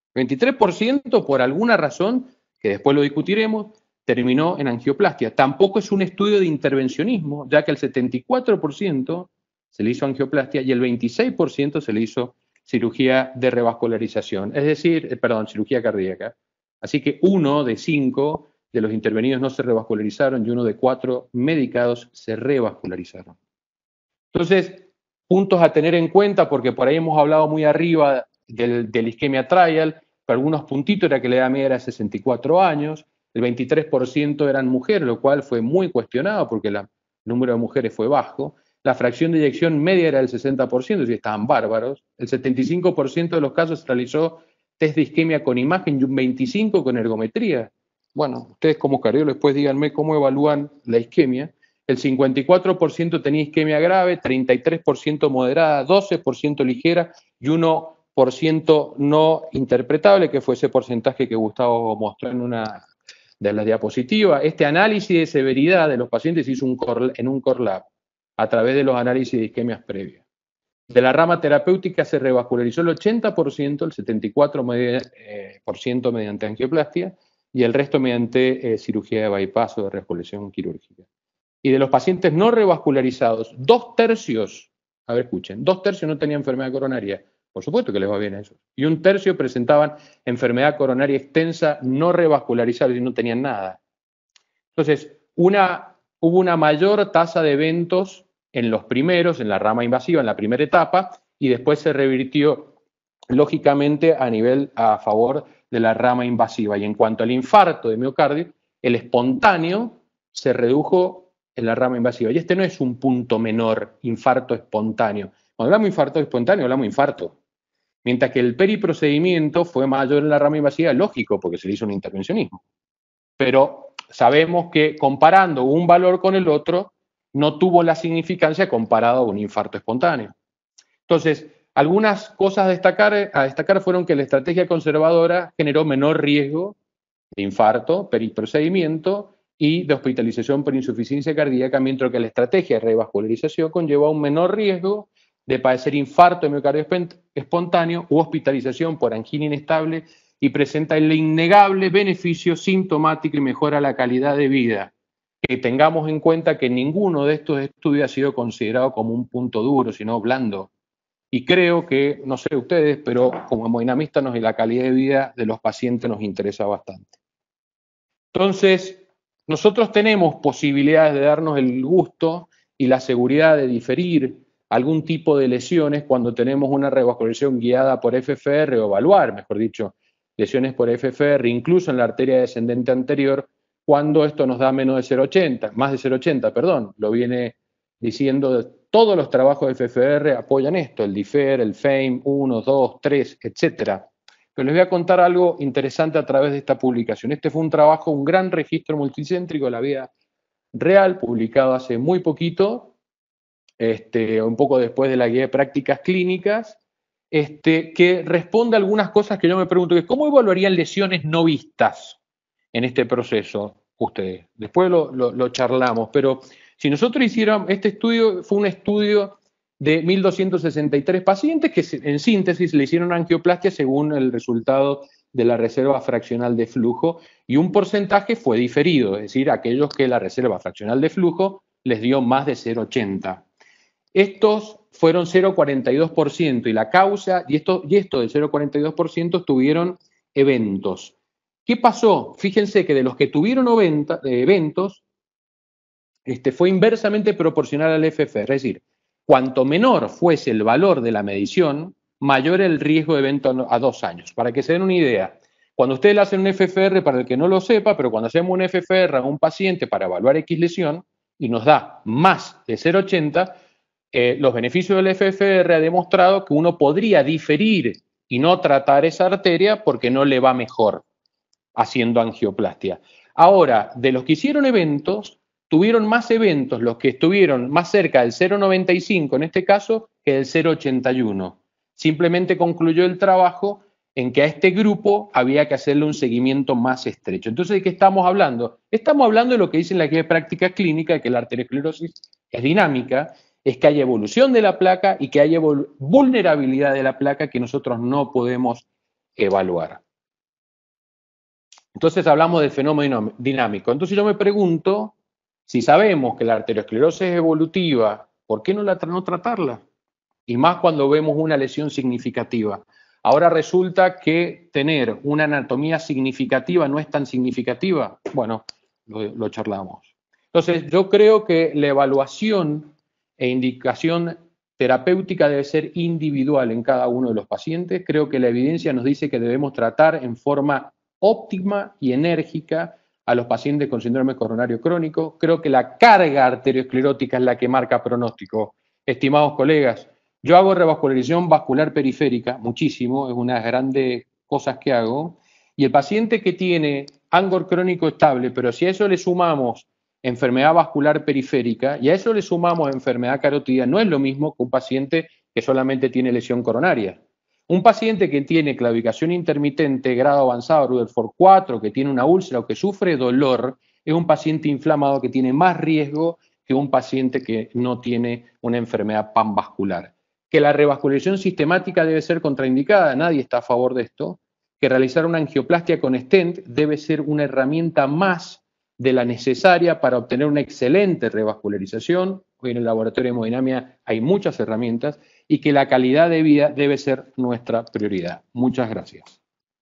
23% por alguna razón, que después lo discutiremos, terminó en angioplastia. Tampoco es un estudio de intervencionismo, ya que el 74% se le hizo angioplastia y el 26% se le hizo cirugía de revascularización, es decir, cirugía cardíaca. Así que 1 de 5 de los intervenidos no se revascularizaron y 1 de 4 medicados se revascularizaron. Entonces, puntos a tener en cuenta, porque por ahí hemos hablado muy arriba del isquemia trial, pero algunos puntitos era que la edad media era 64 años, el 23% eran mujeres, lo cual fue muy cuestionado porque el número de mujeres fue bajo, la fracción de eyección media era del 60%, y estaban bárbaros, el 75% de los casos se realizó test de isquemia con imagen y un 25% con ergometría. Bueno, ustedes como cardiólogos después díganme cómo evalúan la isquemia. El 54% tenía isquemia grave, 33% moderada, 12% ligera y 1% no interpretable, que fue ese porcentaje que Gustavo mostró en una de las diapositivas. Este análisis de severidad de los pacientes se hizo en un core lab a través de los análisis de isquemias previas. De la rama terapéutica se revascularizó el 80%, el 74% mediante angioplastia y el resto mediante cirugía de bypass o de revascularización quirúrgica. Y de los pacientes no revascularizados, 2/3, a ver, escuchen, 2/3 no tenían enfermedad coronaria. Por supuesto que les va bien a eso. Y 1/3 presentaban enfermedad coronaria extensa no revascularizable y no tenían nada. Entonces, hubo una mayor tasa de eventos en los primeros, en la rama invasiva, en la primera etapa, y después se revirtió, lógicamente, a favor de la rama invasiva. Y en cuanto al infarto de miocardio, el espontáneo se redujo en la rama invasiva. Y este no es un punto menor, infarto espontáneo. Cuando hablamos de infarto espontáneo, hablamos de infarto. Mientras que el periprocedimiento fue mayor en la rama invasiva, lógico, porque se le hizo un intervencionismo. Pero sabemos que comparando un valor con el otro, no tuvo la significancia comparado a un infarto espontáneo. Entonces, algunas cosas a destacar fueron que la estrategia conservadora generó menor riesgo de infarto, periprocedimiento y de hospitalización por insuficiencia cardíaca, mientras que la estrategia de revascularización conllevó un menor riesgo de padecer infarto de miocardio espontáneo u hospitalización por angina inestable, y presenta el innegable beneficio sintomático y mejora la calidad de vida. Que tengamos en cuenta que ninguno de estos estudios ha sido considerado como un punto duro, sino blando. Y creo que, no sé ustedes, pero como hemodinamistas la calidad de vida de los pacientes nos interesa bastante. Entonces, nosotros tenemos posibilidades de darnos el gusto y la seguridad de diferir algún tipo de lesiones cuando tenemos una revascularización guiada por FFR, o evaluar, mejor dicho, lesiones por FFR, incluso en la arteria descendente anterior, cuando esto nos da menos de 0,80, más de 0,80, perdón, lo viene diciendo todos los trabajos de FFR apoyan esto, el DIFER, el FAME 1, 2, 3, etcétera. Pero les voy a contar algo interesante a través de esta publicación. Este fue un trabajo, un gran registro multicéntrico de la vida real, publicado hace muy poquito, un poco después de la guía de prácticas clínicas, que responde a algunas cosas que yo me pregunto, que es, ¿cómo evaluarían lesiones no vistas en este proceso ustedes? Después lo charlamos, pero si nosotros hiciéramos, este estudio fue un estudio de 1.263 pacientes que en síntesis le hicieron angioplastia según el resultado de la reserva fraccional de flujo, y un porcentaje fue diferido, es decir, aquellos que la reserva fraccional de flujo les dio más de 0,80. Estos fueron 0,42% y la causa, y esto del 0,42% tuvieron eventos. ¿Qué pasó? Fíjense que de los que tuvieron eventos, fue inversamente proporcional al FFR, es decir, cuanto menor fuese el valor de la medición, mayor el riesgo de evento a 2 años. Para que se den una idea, cuando ustedes le hacen un FFR, para el que no lo sepa, pero cuando hacemos un FFR a un paciente para evaluar X lesión y nos da más de 0,80, los beneficios del FFR ha demostrado que uno podría diferir y no tratar esa arteria porque no le va mejor haciendo angioplastia. Ahora, de los que hicieron eventos, tuvieron más eventos los que estuvieron más cerca del 0,95 en este caso que del 0,81. Simplemente concluyó el trabajo en que a este grupo había que hacerle un seguimiento más estrecho. Entonces, ¿de qué estamos hablando? Estamos hablando de lo que dice en la guía de práctica clínica, que la arteriosclerosis es dinámica, es que hay evolución de la placa y que hay vulnerabilidad de la placa que nosotros no podemos evaluar. Entonces hablamos del fenómeno dinámico. Entonces yo me pregunto, si sabemos que la arteriosclerosis es evolutiva, ¿por qué no tratarla? Y más cuando vemos una lesión significativa. Ahora resulta que tener una anatomía significativa no es tan significativa. Bueno, lo charlamos. Entonces yo creo que la evaluación e indicación terapéutica debe ser individual en cada uno de los pacientes. Creo que la evidencia nos dice que debemos tratar en forma óptima y enérgica a los pacientes con síndrome coronario crónico. Creo que la carga arteriosclerótica es la que marca pronóstico. Estimados colegas, yo hago revascularización vascular periférica, muchísimo, es una de las grandes cosas que hago, y el paciente que tiene Angor crónico estable, pero si a eso le sumamos enfermedad vascular periférica y a eso le sumamos enfermedad carótida, no es lo mismo que un paciente que solamente tiene lesión coronaria. Un paciente que tiene claudicación intermitente, grado avanzado, Rutherford 4, que tiene una úlcera o que sufre dolor, es un paciente inflamado que tiene más riesgo que un paciente que no tiene una enfermedad panvascular. Que la revascularización sistemática debe ser contraindicada, nadie está a favor de esto. Que realizar una angioplastia con stent debe ser una herramienta más de la necesaria para obtener una excelente revascularización. Hoy en el laboratorio de hemodinamia hay muchas herramientas, y que la calidad de vida debe ser nuestra prioridad. Muchas gracias.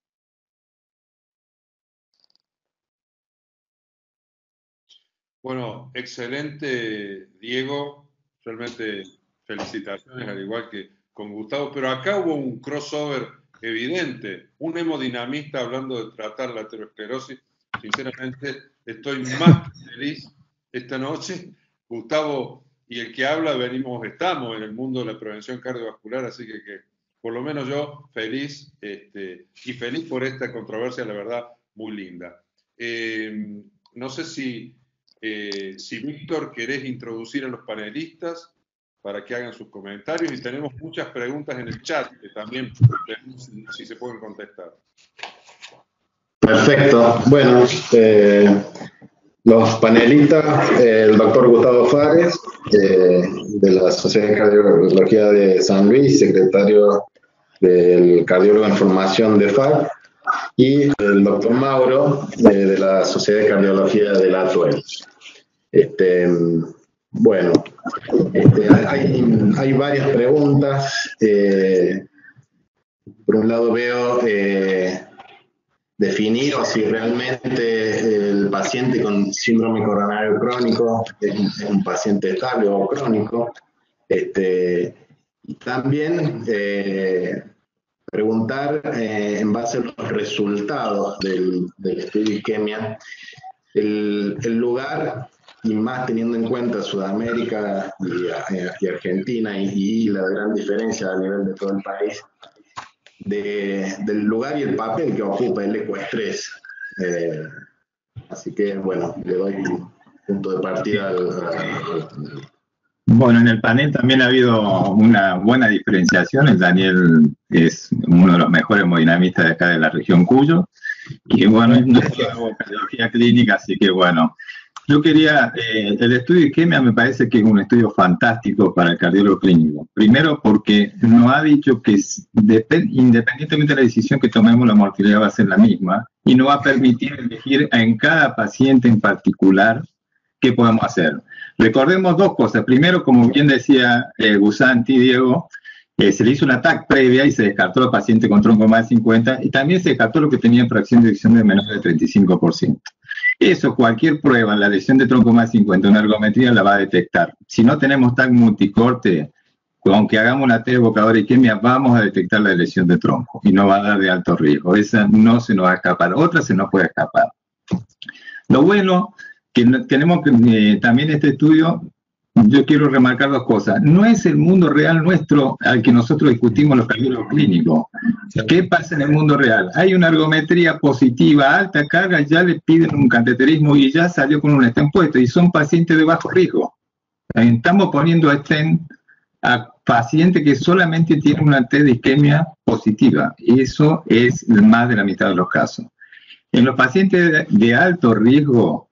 Bueno, excelente, Diego. Realmente felicitaciones, al igual que con Gustavo. Pero acá hubo un crossover evidente. Un hemodinamista hablando de tratar la aterosclerosis. Sinceramente, estoy más feliz esta noche. Gustavo y el que habla estamos en el mundo de la prevención cardiovascular, así que por lo menos yo feliz y feliz por esta controversia, la verdad, muy linda. No sé si Víctor, querés introducir a los panelistas para que hagan sus comentarios, y tenemos muchas preguntas en el chat que también si se pueden contestar. Perfecto. Bueno, los panelistas, el doctor Gustavo Fares, de la Sociedad de Cardiología de San Luis, secretario del Cardiólogo en Formación de FAC, y el doctor Mauro, de la Sociedad de Cardiología de la ATUEL. Bueno, hay varias preguntas. Por un lado veo definir si realmente el paciente con síndrome coronario crónico es un paciente estable o crónico. Y también preguntar en base a los resultados del estudio isquemia, el lugar y más teniendo en cuenta Sudamérica y Argentina y la gran diferencia a nivel de todo el país, del lugar y el papel que ocupa el ecoestrés. Así que, bueno, le doy punto de partida al Bueno, en el panel también ha habido una buena diferenciación. El Daniel es uno de los mejores hemodinamistas de acá de la región Cuyo. Y bueno, no hago cardiología clínica, así que bueno. Yo quería, el estudio de isquemia me parece que es un estudio fantástico para el cardiólogo clínico. Primero porque nos ha dicho que independientemente de la decisión que tomemos, la mortalidad va a ser la misma y nos va a permitir elegir en cada paciente en particular qué podemos hacer. Recordemos dos cosas. Primero, como bien decía Gusanti, Diego, se le hizo una TAC previa y se descartó al paciente con tronco más de 50 y también se descartó lo que tenía fracción de eyección de menor de 35%. Eso, cualquier prueba en la lesión de tronco más de 50, una ergometría la va a detectar. Si no tenemos TAC multicorte, aunque hagamos una T evocadora isquemia, vamos a detectar la lesión de tronco y no va a dar de alto riesgo. Esa no se nos va a escapar, otra se nos puede escapar. Lo bueno que tenemos que también este estudio, yo quiero remarcar dos cosas. No es el mundo real nuestro al que nosotros discutimos los cardiólogos clínicos. ¿Qué pasa en el mundo real? Hay una ergometría positiva, alta carga, ya le piden un cateterismo y ya salió con un stent puesto y son pacientes de bajo riesgo. Estamos poniendo stent a pacientes que solamente tienen una T de isquemia positiva. Eso es más de la mitad de los casos. En los pacientes de alto riesgo,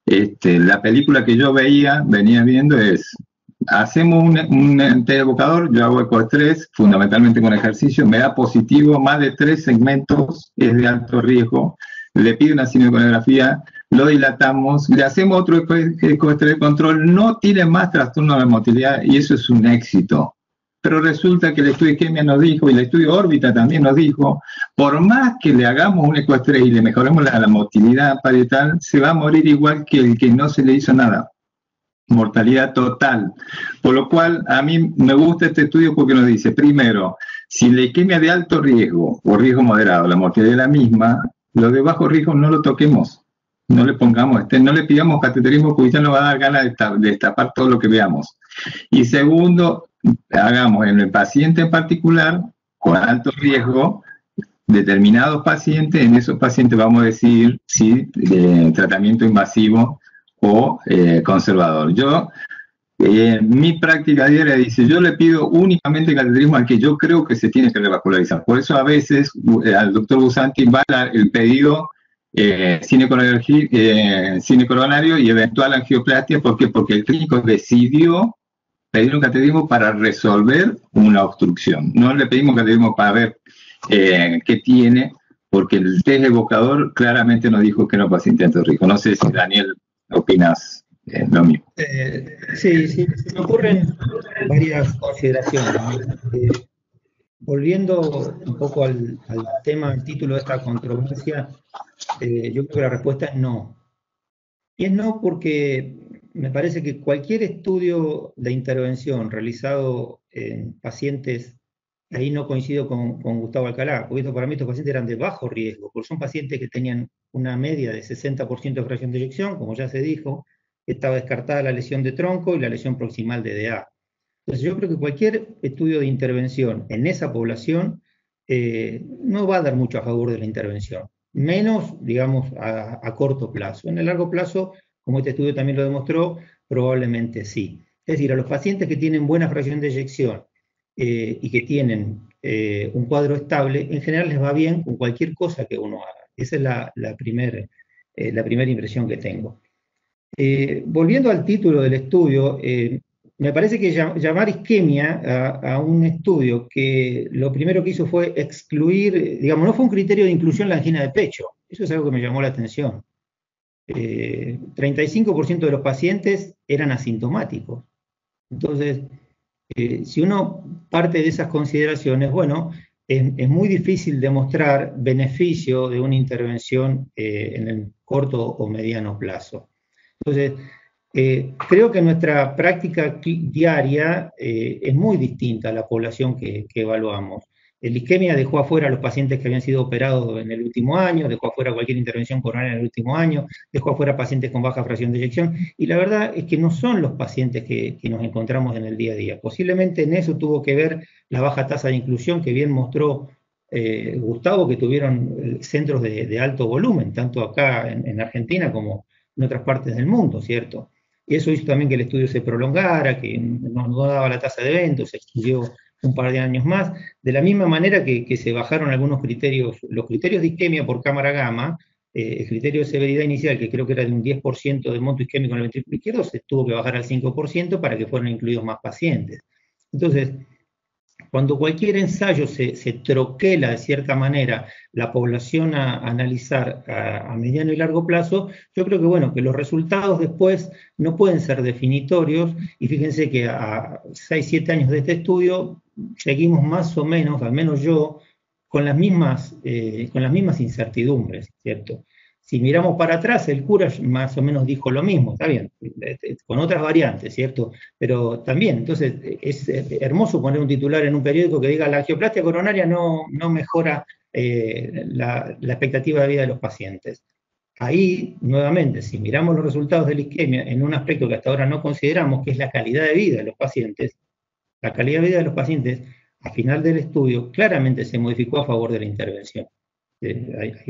la película que yo venía viendo es, hacemos un T evocador, yo hago ecoestrés, fundamentalmente con ejercicio, me da positivo, más de 3 segmentos es de alto riesgo, le pido una cinematografía, lo dilatamos, le hacemos otro ecoestrés de control, no tiene más trastorno de la motilidad y eso es un éxito. Pero resulta que el estudio de isquemia nos dijo, y el estudio órbita también nos dijo, por más que le hagamos un ecoestrés y le mejoremos la motilidad parietal, se va a morir igual que el que no se le hizo nada. Mortalidad total. Por lo cual, a mí me gusta este estudio porque nos dice, primero, si la isquemia de alto riesgo o riesgo moderado, la mortalidad es la misma, lo de bajo riesgo no lo toquemos. No le pongamos, no le pidamos cateterismo porque ya nos va a dar ganas de destapar todo lo que veamos. Y segundo, hagamos en el paciente en particular, con alto riesgo, determinados pacientes, en esos pacientes vamos a decidir si tratamiento invasivo o conservador. Yo, mi práctica diaria dice, yo le pido únicamente cateterismo al que yo creo que se tiene que revascularizar. Por eso a veces al doctor Gusanti va el pedido cinecoronario y eventual angioplastia. ¿Por qué? Porque el clínico decidió pedir un cateterismo para resolver una obstrucción. No le pedimos cateterismo para ver qué tiene, porque el test evocador claramente nos dijo que no paciente alto riesgo. No sé si, Daniel, opinas lo mismo. Sí, se me ocurren varias consideraciones. Volviendo un poco al tema, al título de esta controversia, yo creo que la respuesta es no. Y es no porque me parece que cualquier estudio de intervención realizado en pacientes, ahí no coincido con Gustavo Alcalá, porque para mí estos pacientes eran de bajo riesgo, porque son pacientes que tenían una media de 60% de fracción de eyección, como ya se dijo, estaba descartada la lesión de tronco y la lesión proximal de DA. Entonces yo creo que cualquier estudio de intervención en esa población no va a dar mucho a favor de la intervención, menos, digamos, a corto plazo. En el largo plazo, como este estudio también lo demostró, probablemente sí. Es decir, a los pacientes que tienen buena fracción de eyección y que tienen un cuadro estable, en general les va bien con cualquier cosa que uno haga. Esa es la primera impresión que tengo. Volviendo al título del estudio, me parece que llamar isquemia a un estudio que lo primero que hizo fue excluir, digamos, no fue un criterio de inclusión la angina de pecho. Eso es algo que me llamó la atención. 35% de los pacientes eran asintomáticos. Entonces, si uno parte de esas consideraciones, bueno, es muy difícil demostrar beneficio de una intervención en el corto o mediano plazo. Entonces, creo que nuestra práctica diaria es muy distinta a la población que evaluamos. El isquemia dejó afuera a los pacientes que habían sido operados en el último año, dejó afuera cualquier intervención coronaria en el último año, dejó afuera pacientes con baja fracción de eyección, y la verdad es que no son los pacientes que nos encontramos en el día a día. Posiblemente en eso tuvo que ver la baja tasa de inclusión que bien mostró Gustavo, que tuvieron centros de alto volumen, tanto acá en Argentina como en otras partes del mundo, ¿cierto? Y eso hizo también que el estudio se prolongara, que no daba la tasa de eventos, se estudió un par de años más, de la misma manera que se bajaron algunos criterios, los criterios de isquemia por cámara gamma, el criterio de severidad inicial, que creo que era de un 10% de monto isquémico en el ventrículo izquierdo, se tuvo que bajar al 5% para que fueran incluidos más pacientes. Entonces, cuando cualquier ensayo se troquela de cierta manera la población a analizar a mediano y largo plazo, yo creo que, bueno, que los resultados después no pueden ser definitorios, y fíjense que a 6, 7 años de este estudio seguimos más o menos, al menos yo, con las mismas incertidumbres, ¿cierto? Si miramos para atrás, el cura más o menos dijo lo mismo, está bien, con otras variantes, ¿cierto? Pero también, entonces, es hermoso poner un titular en un periódico que diga la angioplastia coronaria no mejora la expectativa de vida de los pacientes. Ahí, nuevamente, si miramos los resultados de la isquemia en un aspecto que hasta ahora no consideramos, que es la calidad de vida de los pacientes, la calidad de vida de los pacientes, al final del estudio, claramente se modificó a favor de la intervención. Hay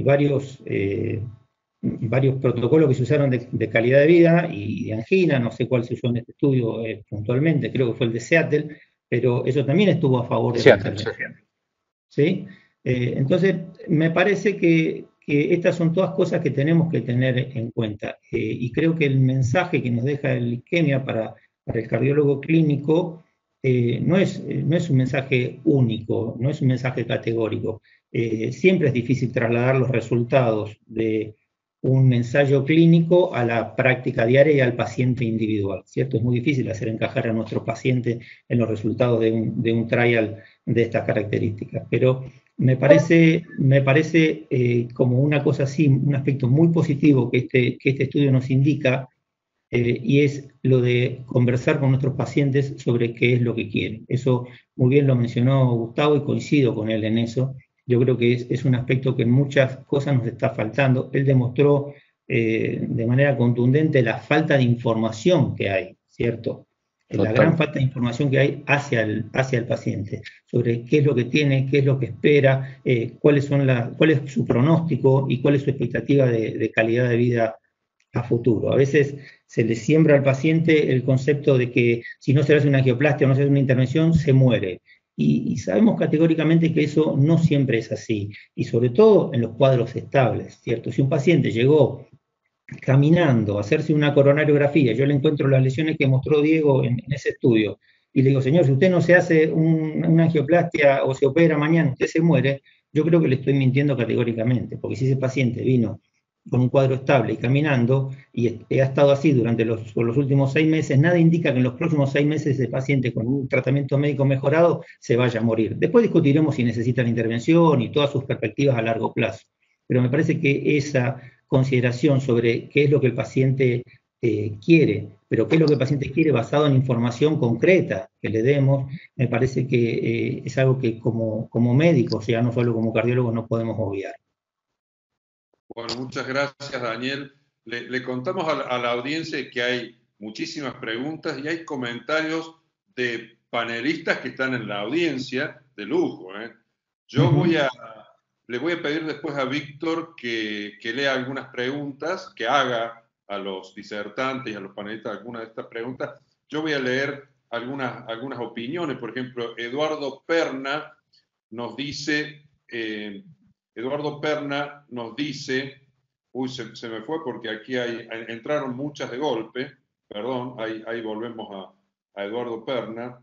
varios protocolos que se usaron de calidad de vida y de angina, no sé cuál se usó en este estudio puntualmente, creo que fue el de Seattle, pero eso también estuvo a favor de la intervención. ¿Sí? Entonces, me parece que estas son todas cosas que tenemos que tener en cuenta, y creo que el mensaje que nos deja el isquemia para el cardiólogo clínico no es un mensaje único, no es un mensaje categórico. Siempre es difícil trasladar los resultados de un ensayo clínico a la práctica diaria y al paciente individual, ¿cierto? Es muy difícil hacer encajar a nuestro paciente en los resultados de un trial de estas características, pero me parece como una cosa así, un aspecto muy positivo que este estudio nos indica, y es lo de conversar con nuestros pacientes sobre qué es lo que quieren. Eso muy bien lo mencionó Gustavo y coincido con él en eso. Yo creo que es un aspecto que en muchas cosas nos está faltando. Él demostró de manera contundente la falta de información que hay, ¿cierto? La gran falta de información que hay hacia el paciente, sobre qué es lo que tiene, qué es lo que espera, cuál es su pronóstico y cuál es su expectativa de calidad de vida a futuro. A veces se le siembra al paciente el concepto de que si no se le hace una angioplastia o no se hace una intervención, se muere. Y sabemos categóricamente que eso no siempre es así, y sobre todo en los cuadros estables, ¿cierto? Si un paciente llegó caminando a hacerse una coronariografía, yo le encuentro las lesiones que mostró Diego en ese estudio, y le digo, señor, si usted no se hace una angioplastia o se opera mañana, usted se muere, yo creo que le estoy mintiendo categóricamente, porque si ese paciente vino con un cuadro estable y caminando, y ha estado así durante los últimos 6 meses, nada indica que en los próximos 6 meses ese paciente con un tratamiento médico mejorado se vaya a morir. Después discutiremos si necesita la intervención y todas sus perspectivas a largo plazo. Pero me parece que esa consideración sobre qué es lo que el paciente quiere, pero qué es lo que el paciente quiere basado en información concreta que le demos, me parece que es algo que como médicos, ya no solo como cardiólogos, no podemos obviar. Bueno, muchas gracias, Daniel. Le contamos a la audiencia que hay muchísimas preguntas y hay comentarios de panelistas que están en la audiencia de lujo. Yo le voy a pedir después a Víctor que lea algunas preguntas, que haga a los disertantes y a los panelistas algunas de estas preguntas. Yo voy a leer algunas opiniones. Por ejemplo, Eduardo Perna nos dice... uy, se me fue porque aquí entraron muchas de golpe, perdón, ahí volvemos a Eduardo Perna.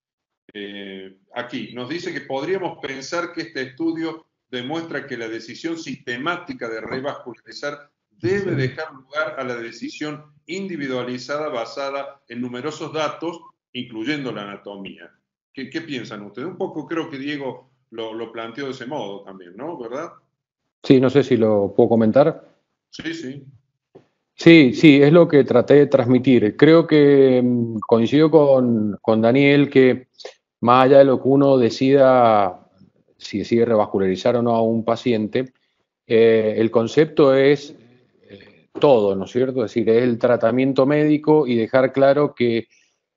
Aquí nos dice que podríamos pensar que este estudio demuestra que la decisión sistemática de revascularizar debe dejar lugar a la decisión individualizada basada en numerosos datos, incluyendo la anatomía. ¿Qué piensan ustedes? Un poco creo que Diego lo planteó de ese modo también, ¿no? ¿Verdad? Sí, no sé si lo puedo comentar. Sí. Sí, es lo que traté de transmitir. Creo que coincido con Daniel que más allá de lo que uno decida si decide revascularizar o no a un paciente, el concepto es todo, ¿no es cierto? Es decir, es el tratamiento médico y dejar claro que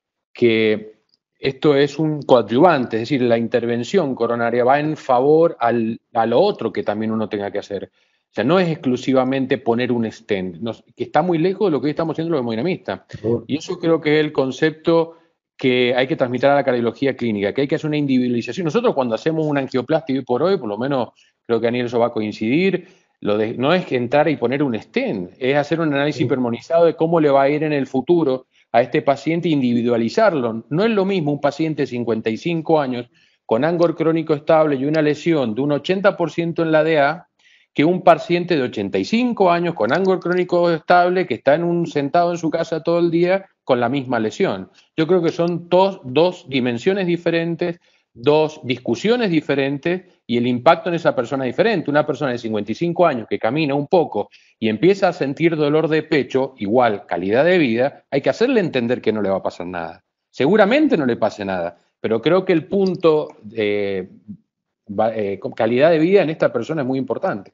esto es un coadyuvante, es decir, la intervención coronaria va en favor a lo otro que también uno tenga que hacer. O sea, no es exclusivamente poner un stent, que está muy lejos de lo que hoy estamos haciendo los hemodinamistas. Y eso creo que es el concepto que hay que transmitir a la cardiología clínica, que hay que hacer una individualización. Nosotros cuando hacemos una angioplastia hoy por hoy, por lo menos creo que Daniel eso va a coincidir, no es que entrar y poner un stent, es hacer un análisis hipermonizado de cómo le va a ir en el futuro a este paciente, individualizarlo. No es lo mismo un paciente de 55 años con Angor crónico estable y una lesión de un 80% en la DA que un paciente de 85 años con Angor crónico estable que está sentado en su casa todo el día con la misma lesión. Yo creo que son dos dimensiones diferentes, dos discusiones diferentes y el impacto en esa persona es diferente. Una persona de 55 años que camina un poco y empieza a sentir dolor de pecho, igual calidad de vida, hay que hacerle entender que no le va a pasar nada. Seguramente no le pase nada, pero creo que el punto de calidad de vida en esta persona es muy importante.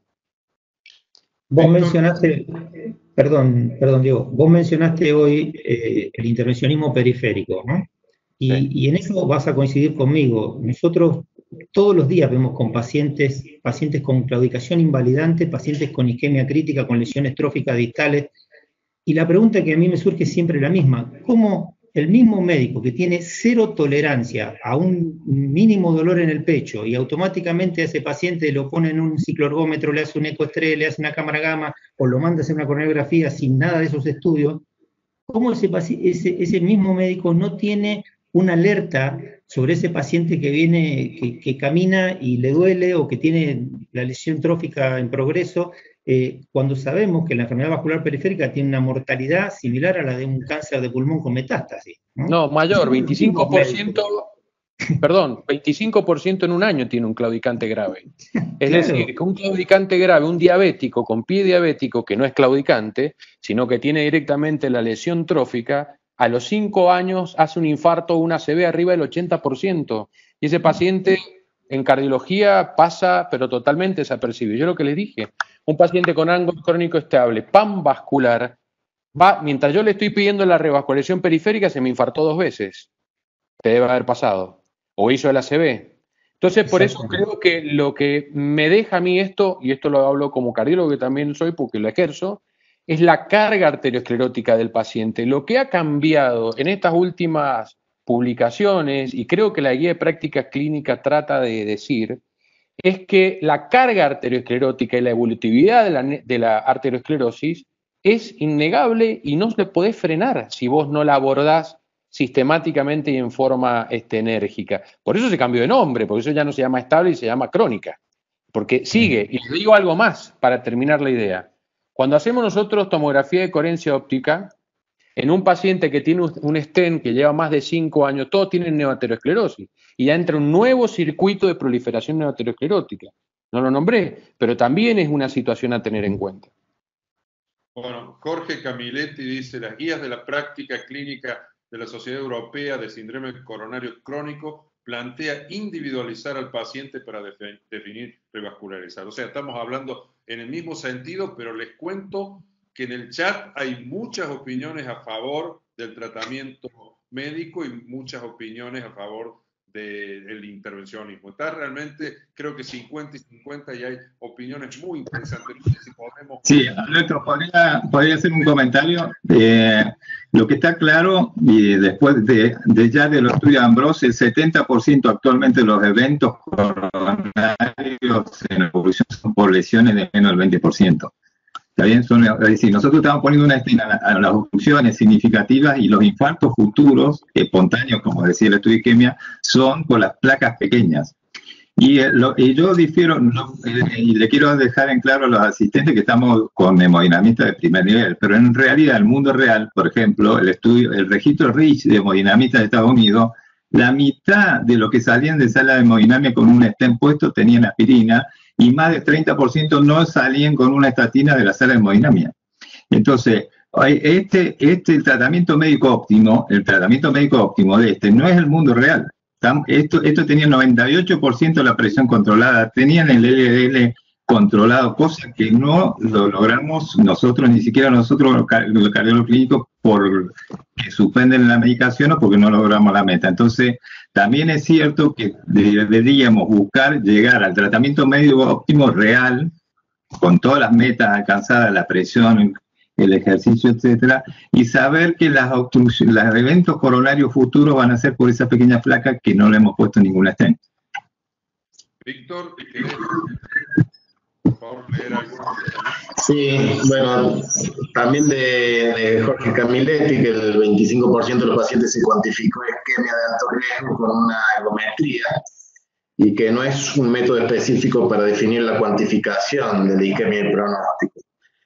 Vos mencionaste, perdón Diego, vos mencionaste hoy el intervencionismo periférico, ¿no? Y en eso vas a coincidir conmigo. Nosotros todos los días vemos con pacientes con claudicación invalidante, pacientes con isquemia crítica, con lesiones tróficas distales, y la pregunta que a mí me surge es siempre la misma: ¿cómo el mismo médico que tiene cero tolerancia a un mínimo dolor en el pecho y automáticamente a ese paciente lo pone en un cicloergómetro, le hace un ecoestrés, le hace una cámara gamma o lo manda a hacer una coronariografía sin nada de esos estudios, cómo ese mismo médico no tiene una alerta sobre ese paciente que viene, que camina y le duele o que tiene la lesión trófica en progreso, cuando sabemos que la enfermedad vascular periférica tiene una mortalidad similar a la de un cáncer de pulmón con metástasis? No, mayor, 25%, perdón, 25% en un año tiene un claudicante grave. Es decir, que un claudicante grave, un diabético con pie diabético que no es claudicante, sino que tiene directamente la lesión trófica, a los 5 años hace un infarto o una ACV arriba del 80%. Y ese paciente en cardiología pasa, pero totalmente desapercibido. Yo lo que les dije, un paciente con Angor crónico estable, PAM vascular, mientras yo le estoy pidiendo la revascularización periférica, se me infartó 2 veces. Te debe haber pasado. O hizo el ACV. Entonces, por eso creo que lo que me deja a mí esto, y esto lo hablo como cardiólogo que también soy porque lo ejerzo, es la carga arteriosclerótica del paciente. Lo que ha cambiado en estas últimas publicaciones, y creo que la guía de prácticas clínicas trata de decir, es que la carga arteriosclerótica y la evolutividad de la arteriosclerosis es innegable y no se puede frenar si vos no la abordás sistemáticamente y en forma enérgica. Por eso se cambió de nombre, porque eso ya no se llama estable y se llama crónica. Porque sigue, y les digo algo más para terminar la idea. Cuando hacemos nosotros tomografía de coherencia óptica, en un paciente que tiene un stent que lleva más de 5 años, todos tienen neoaterosclerosis, y ya entra un nuevo circuito de proliferación neoaterosclerótica. No lo nombré, pero también es una situación a tener en cuenta. Bueno, Jorge Camilletti dice: las guías de la práctica clínica de la Sociedad Europea de Síndrome Coronario Crónico plantea individualizar al paciente para definir revascularizar. O sea, estamos hablando en el mismo sentido, pero les cuento que en el chat hay muchas opiniones a favor del tratamiento médico y muchas opiniones a favor del intervencionismo. Está realmente, creo que 50 y 50, y hay opiniones muy interesantes. Si podemos... Sí, Alberto, podría hacer un comentario. Lo que está claro, y después de los estudios de Ambrose, el 70% actualmente de los eventos coronarios en la evolución son por lesiones de menos del 20%. ¿Está bien? Es decir, nosotros estamos poniendo una estima a las obstrucciones significativas y los infartos futuros, espontáneos, como decía el estudio de isquemia, son por las placas pequeñas. Y yo difiero, y le quiero dejar en claro a los asistentes que estamos con hemodinamistas de primer nivel, pero en realidad, en el mundo real, por ejemplo, el registro RICH de hemodinamistas de Estados Unidos, la mitad de los que salían de sala de hemodinamia con un stent puesto tenían aspirina, y más del 30% no salían con una estatina de la sala de hemodinamia. Entonces, el tratamiento médico óptimo de no es el mundo real. Esto tenía 98% de la presión controlada, tenían el LDL controlado, cosa que no lo logramos nosotros, ni siquiera nosotros los cardiólogos clínicos, porque suspenden la medicación o porque no logramos la meta. Entonces, también es cierto que deberíamos buscar llegar al tratamiento médico óptimo real, con todas las metas alcanzadas, la presión, el ejercicio, etcétera, y saber que los eventos coronarios futuros van a ser por esa pequeña placa que no le hemos puesto ninguna stent. Víctor, ¿querés, por favor, leer algo? Sí, bueno, también de Jorge Camilletti, que el 25% de los pacientes se cuantificó isquemia de alto riesgo con una ergometría, y que no es un método específico para definir la cuantificación de la isquemia y pronóstico.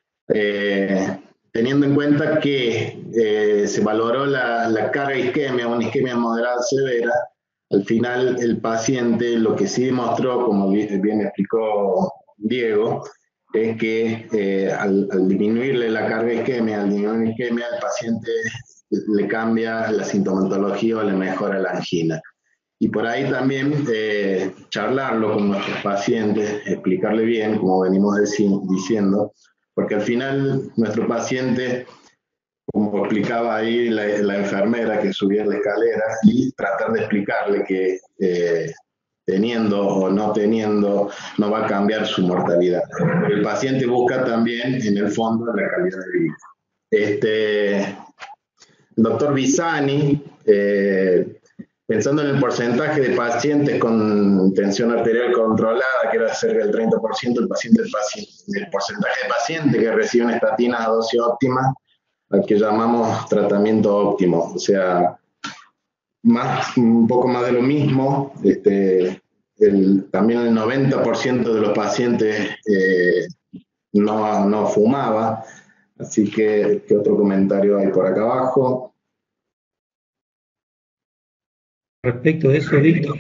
Teniendo en cuenta que se valoró la carga isquemia, una isquemia moderada severa, al final el paciente lo que sí demostró, como bien explicó Diego, es que al disminuirle la carga isquemia, al disminuir la isquemia, al paciente le cambia la sintomatología o le mejora la angina. Y por ahí también charlarlo con nuestros pacientes, explicarle bien, como venimos diciendo, porque al final nuestro paciente, como explicaba ahí la enfermera que subía la escalera, y tratar de explicarle que teniendo o no teniendo no va a cambiar su mortalidad. El paciente busca también en el fondo la calidad de vida. El doctor Visani, pensando en el porcentaje de pacientes con tensión arterial controlada, que era cerca del 30%, el porcentaje de pacientes que reciben estatinas a dosis óptima, al que llamamos tratamiento óptimo. O sea, un poco más de lo mismo. También el 90% de los pacientes no fumaba. Así que, ¿qué otro comentario hay por acá abajo? Respecto de eso, Víctor,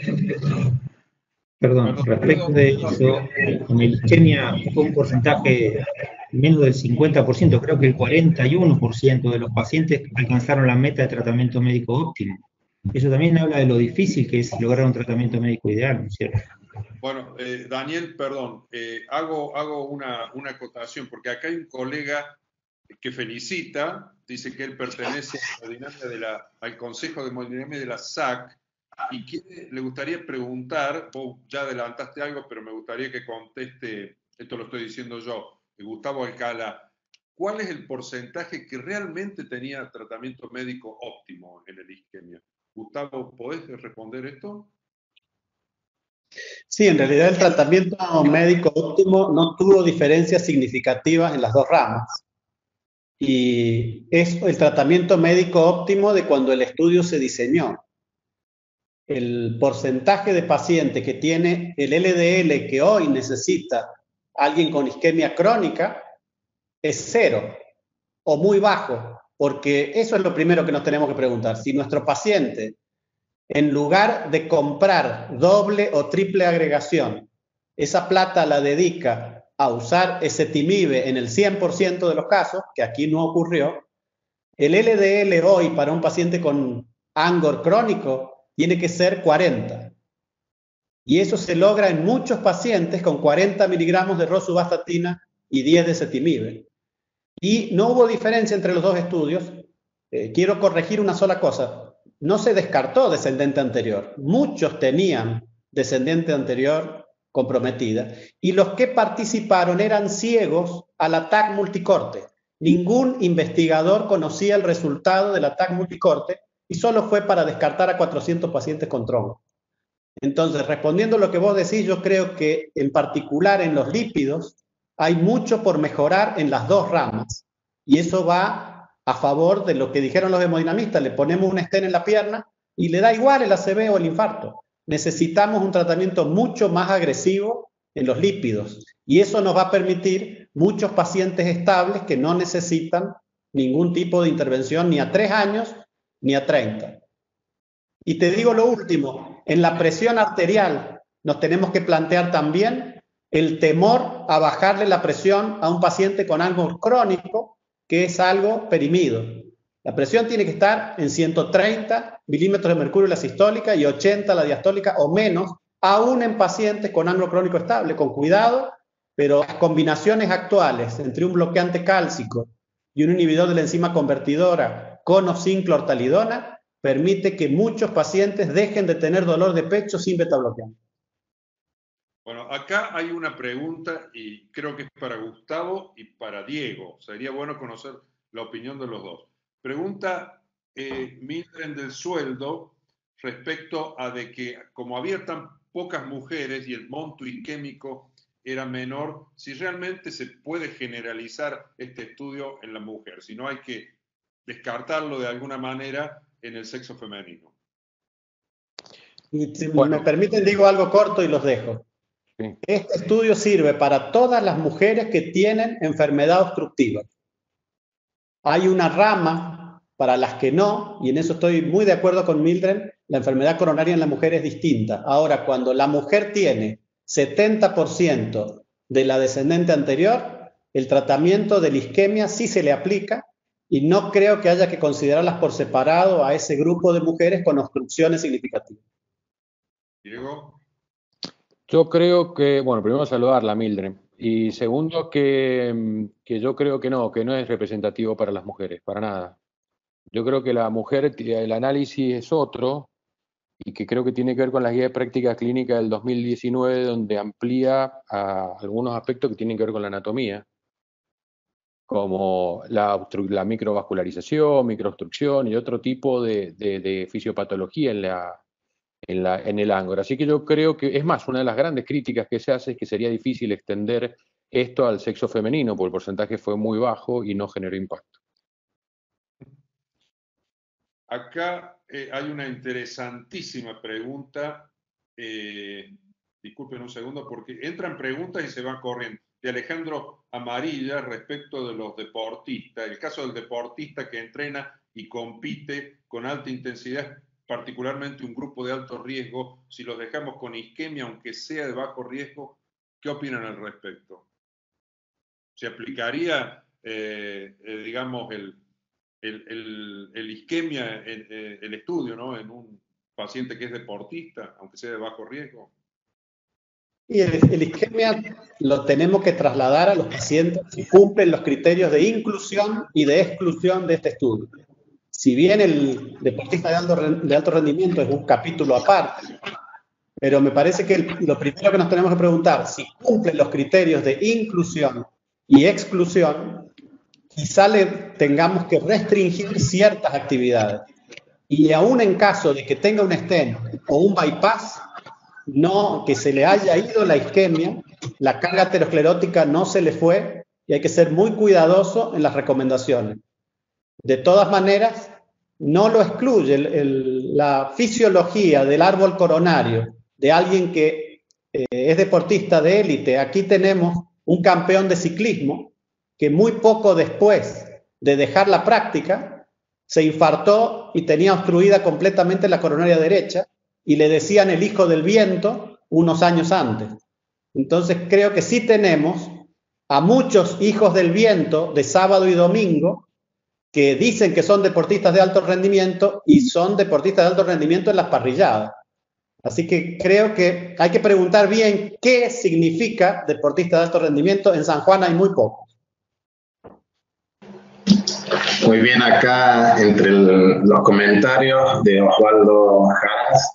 respecto de eso, en el isquemia fue un porcentaje menos del 50%, creo que el 41% de los pacientes alcanzaron la meta de tratamiento médico óptimo. Eso también habla de lo difícil que es lograr un tratamiento médico ideal, ¿no es cierto? Bueno, Daniel, perdón, hago una acotación, porque acá hay un colega que felicita, dice que él pertenece a la hemodinámica al Consejo de Hemodinámica de la SAC, y que le gustaría preguntar, vos ya adelantaste algo, pero me gustaría que conteste, esto lo estoy diciendo yo, Gustavo Alcalá, ¿cuál es el porcentaje que realmente tenía tratamiento médico óptimo en el isquemia? Gustavo, ¿podés responder esto? Sí, en realidad el tratamiento médico óptimo no tuvo diferencias significativas en las dos ramas. Y es el tratamiento médico óptimo de cuando el estudio se diseñó. El porcentaje de pacientes que tiene el LDL que hoy necesita alguien con isquemia crónica es 0 o muy bajo, porque eso es lo primero que nos tenemos que preguntar. Si nuestro paciente, en lugar de comprar doble o triple agregación, esa plata la dedica a usar ezetimibe en el 100% de los casos, que aquí no ocurrió, el LDL hoy para un paciente con ANGOR crónico tiene que ser 40. Y eso se logra en muchos pacientes con 40 miligramos de rosuvastatina y 10 de ezetimibe. Y no hubo diferencia entre los dos estudios. Quiero corregir una sola cosa. No se descartó descendente anterior. Muchos tenían descendente anterior comprometida. Y los que participaron eran ciegos al ATAC multicorte. Ningún investigador conocía el resultado del ATAC multicorte y solo fue para descartar a 400 pacientes con trombo. Entonces, respondiendo a lo que vos decís, yo creo que en particular en los lípidos hay mucho por mejorar en las dos ramas. Y eso va a favor de lo que dijeron los hemodinamistas. Le ponemos un stent en la pierna y le da igual el ACV o el infarto. Necesitamos un tratamiento mucho más agresivo en los lípidos. Y eso nos va a permitir muchos pacientes estables que no necesitan ningún tipo de intervención ni a 3 años ni a 30. Y te digo lo último, en la presión arterial nos tenemos que plantear también el temor a bajarle la presión a un paciente con algo crónico, que es algo perimido. La presión tiene que estar en 130 milímetros de mercurio la sistólica y 80 la diastólica o menos, aún en pacientes con ángulo crónico estable, con cuidado, pero las combinaciones actuales entre un bloqueante cálcico y un inhibidor de la enzima convertidora con o sin clortalidona permite que muchos pacientes dejen de tener dolor de pecho sin beta-bloqueante. Bueno, acá hay una pregunta y creo que es para Gustavo y para Diego. Sería bueno conocer la opinión de los dos. Pregunta Mildred del Sueldo respecto a de que como había tan pocas mujeres y el monto isquémico era menor, si realmente se puede generalizar este estudio en la mujer, si no hay que descartarlo de alguna manera en el sexo femenino. Y si me permiten, digo algo corto y los dejo. Sí. Este estudio sirve para todas las mujeres que tienen enfermedad obstructiva. Hay una rama para las que no, y en eso estoy muy de acuerdo con Mildred, la enfermedad coronaria en la mujer es distinta. Ahora, cuando la mujer tiene 70% de la descendente anterior, el tratamiento de la isquemia sí se le aplica y no creo que haya que considerarlas por separado a ese grupo de mujeres con obstrucciones significativas. Diego. Yo creo que, bueno, primero saludarla, Mildred, y segundo que yo creo que no es representativo para las mujeres, para nada. Yo creo que la mujer, el análisis es otro, y que creo que tiene que ver con la guía de práctica clínica del 2019, donde amplía algunos aspectos que tienen que ver con la anatomía, como la microvascularización, microobstrucción y otro tipo de fisiopatología en el ángulo. Así que yo creo que, es más, una de las grandes críticas que se hace es que sería difícil extender esto al sexo femenino, porque el porcentaje fue muy bajo y no generó impacto. Acá hay una interesantísima pregunta, disculpen un segundo, porque entran preguntas y se van corriendo, de Alejandro Amarilla respecto de los deportistas, el caso del deportista que entrena y compite con alta intensidad, particularmente un grupo de alto riesgo, si los dejamos con isquemia, aunque sea de bajo riesgo, ¿qué opinan al respecto? ¿Se aplicaría, digamos, el isquemia, el estudio, ¿no?, en un paciente que es deportista, aunque sea de bajo riesgo? Y el isquemia lo tenemos que trasladar a los pacientes que cumplen los criterios de inclusión y de exclusión de este estudio. Si bien el deportista de alto rendimiento es un capítulo aparte, pero me parece que lo primero que nos tenemos que preguntar, si cumplen los criterios de inclusión y exclusión, quizá le tengamos que restringir ciertas actividades. Y aún en caso de que tenga un stent o un bypass, no, que se le haya ido la isquemia, la carga aterosclerótica no se le fue y hay que ser muy cuidadoso en las recomendaciones. De todas maneras, no lo excluye la fisiología del árbol coronario de alguien que es deportista de élite. Aquí tenemos un campeón de ciclismo que muy poco después de dejar la práctica se infartó y tenía obstruida completamente la coronaria derecha y le decían el hijo del viento unos años antes. Entonces creo que sí tenemos a muchos hijos del viento de sábado y domingo que dicen que son deportistas de alto rendimiento y son deportistas de alto rendimiento en las parrilladas. Así que creo que hay que preguntar bien qué significa deportista de alto rendimiento. En San Juan hay muy pocos. Muy bien, acá entre los comentarios de Osvaldo Jaras,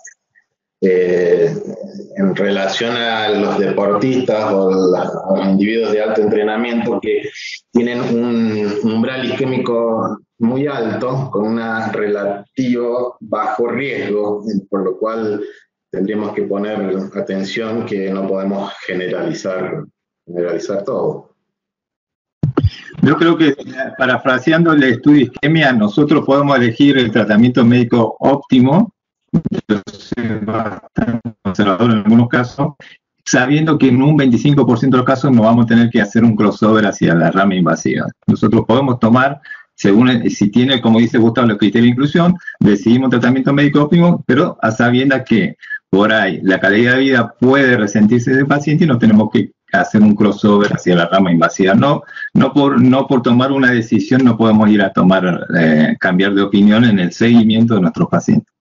en relación a los deportistas o los individuos de alto entrenamiento que tienen un umbral isquémico muy alto, con un relativo bajo riesgo, por lo cual tendríamos que poner atención que no podemos generalizar todo. Yo creo que, parafraseando el estudio isquemia, nosotros podemos elegir el tratamiento médico óptimo, yo soy bastante conservador en algunos casos, sabiendo que en un 25% de los casos no vamos a tener que hacer un crossover hacia la rama invasiva. Nosotros podemos tomar, según si tiene, como dice Gustavo, los criterios de inclusión, decidimos un tratamiento médico óptimo, pero a sabiendas que por ahí la calidad de vida puede resentirse del paciente y no tenemos que hacer un crossover hacia la rama invasiva. No por tomar una decisión no podemos ir a cambiar de opinión en el seguimiento de nuestros pacientes.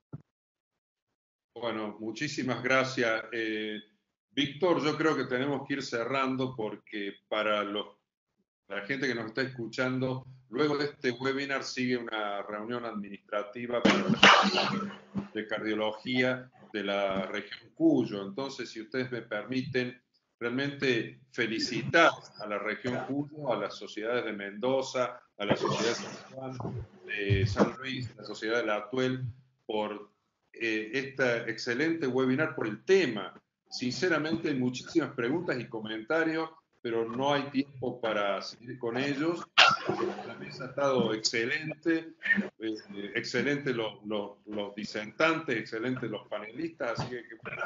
Bueno, muchísimas gracias. Víctor, yo creo que tenemos que ir cerrando porque para la gente que nos está escuchando, luego de este webinar sigue una reunión administrativa para la de cardiología de la región Cuyo. Entonces, si ustedes me permiten, realmente felicitar a la región Cuyo, a las sociedades de Mendoza, a la sociedad de San Luis, a la sociedad de La Atuel, por este excelente webinar, por el tema. Sinceramente, hay muchísimas preguntas y comentarios, pero no hay tiempo para seguir con ellos. La mesa ha estado excelente, excelente los disertantes, excelentes los panelistas, así que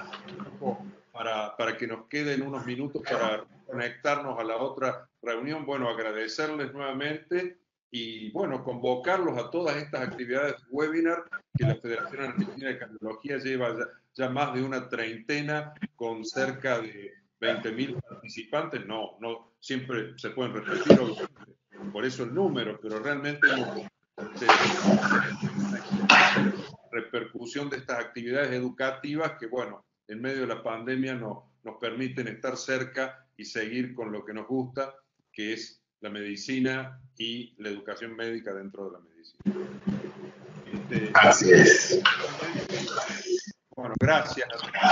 para que nos queden unos minutos para conectarnos a la otra reunión, bueno, agradecerles nuevamente y, bueno, convocarlos a todas estas actividades de webinar que la Federación Argentina de Cardiología lleva ya más de una treintena con cerca de 20.000 participantes. No siempre se pueden repetir, por eso el número, pero realmente repercusión de estas actividades educativas que, bueno, en medio de la pandemia nos permiten estar cerca y seguir con lo que nos gusta, que es la medicina y la educación médica dentro de la medicina. Así es. Bueno, gracias.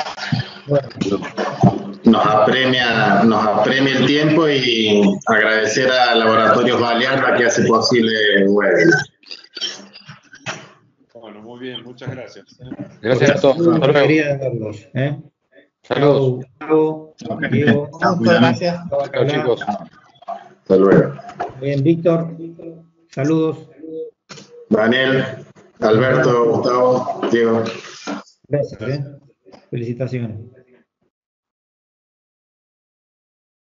Nos apremia el tiempo y agradecer a Laboratorios Baliarda que hace posible el webinar. Bueno, muy bien, muchas gracias. Gracias a todos. Hasta luego. Quería verlos, Saludos. Muchas gracias. Chao, chicos. Hasta luego. Bien, Víctor, saludos. Daniel, Alberto, Gustavo, Diego. Gracias. Felicitaciones.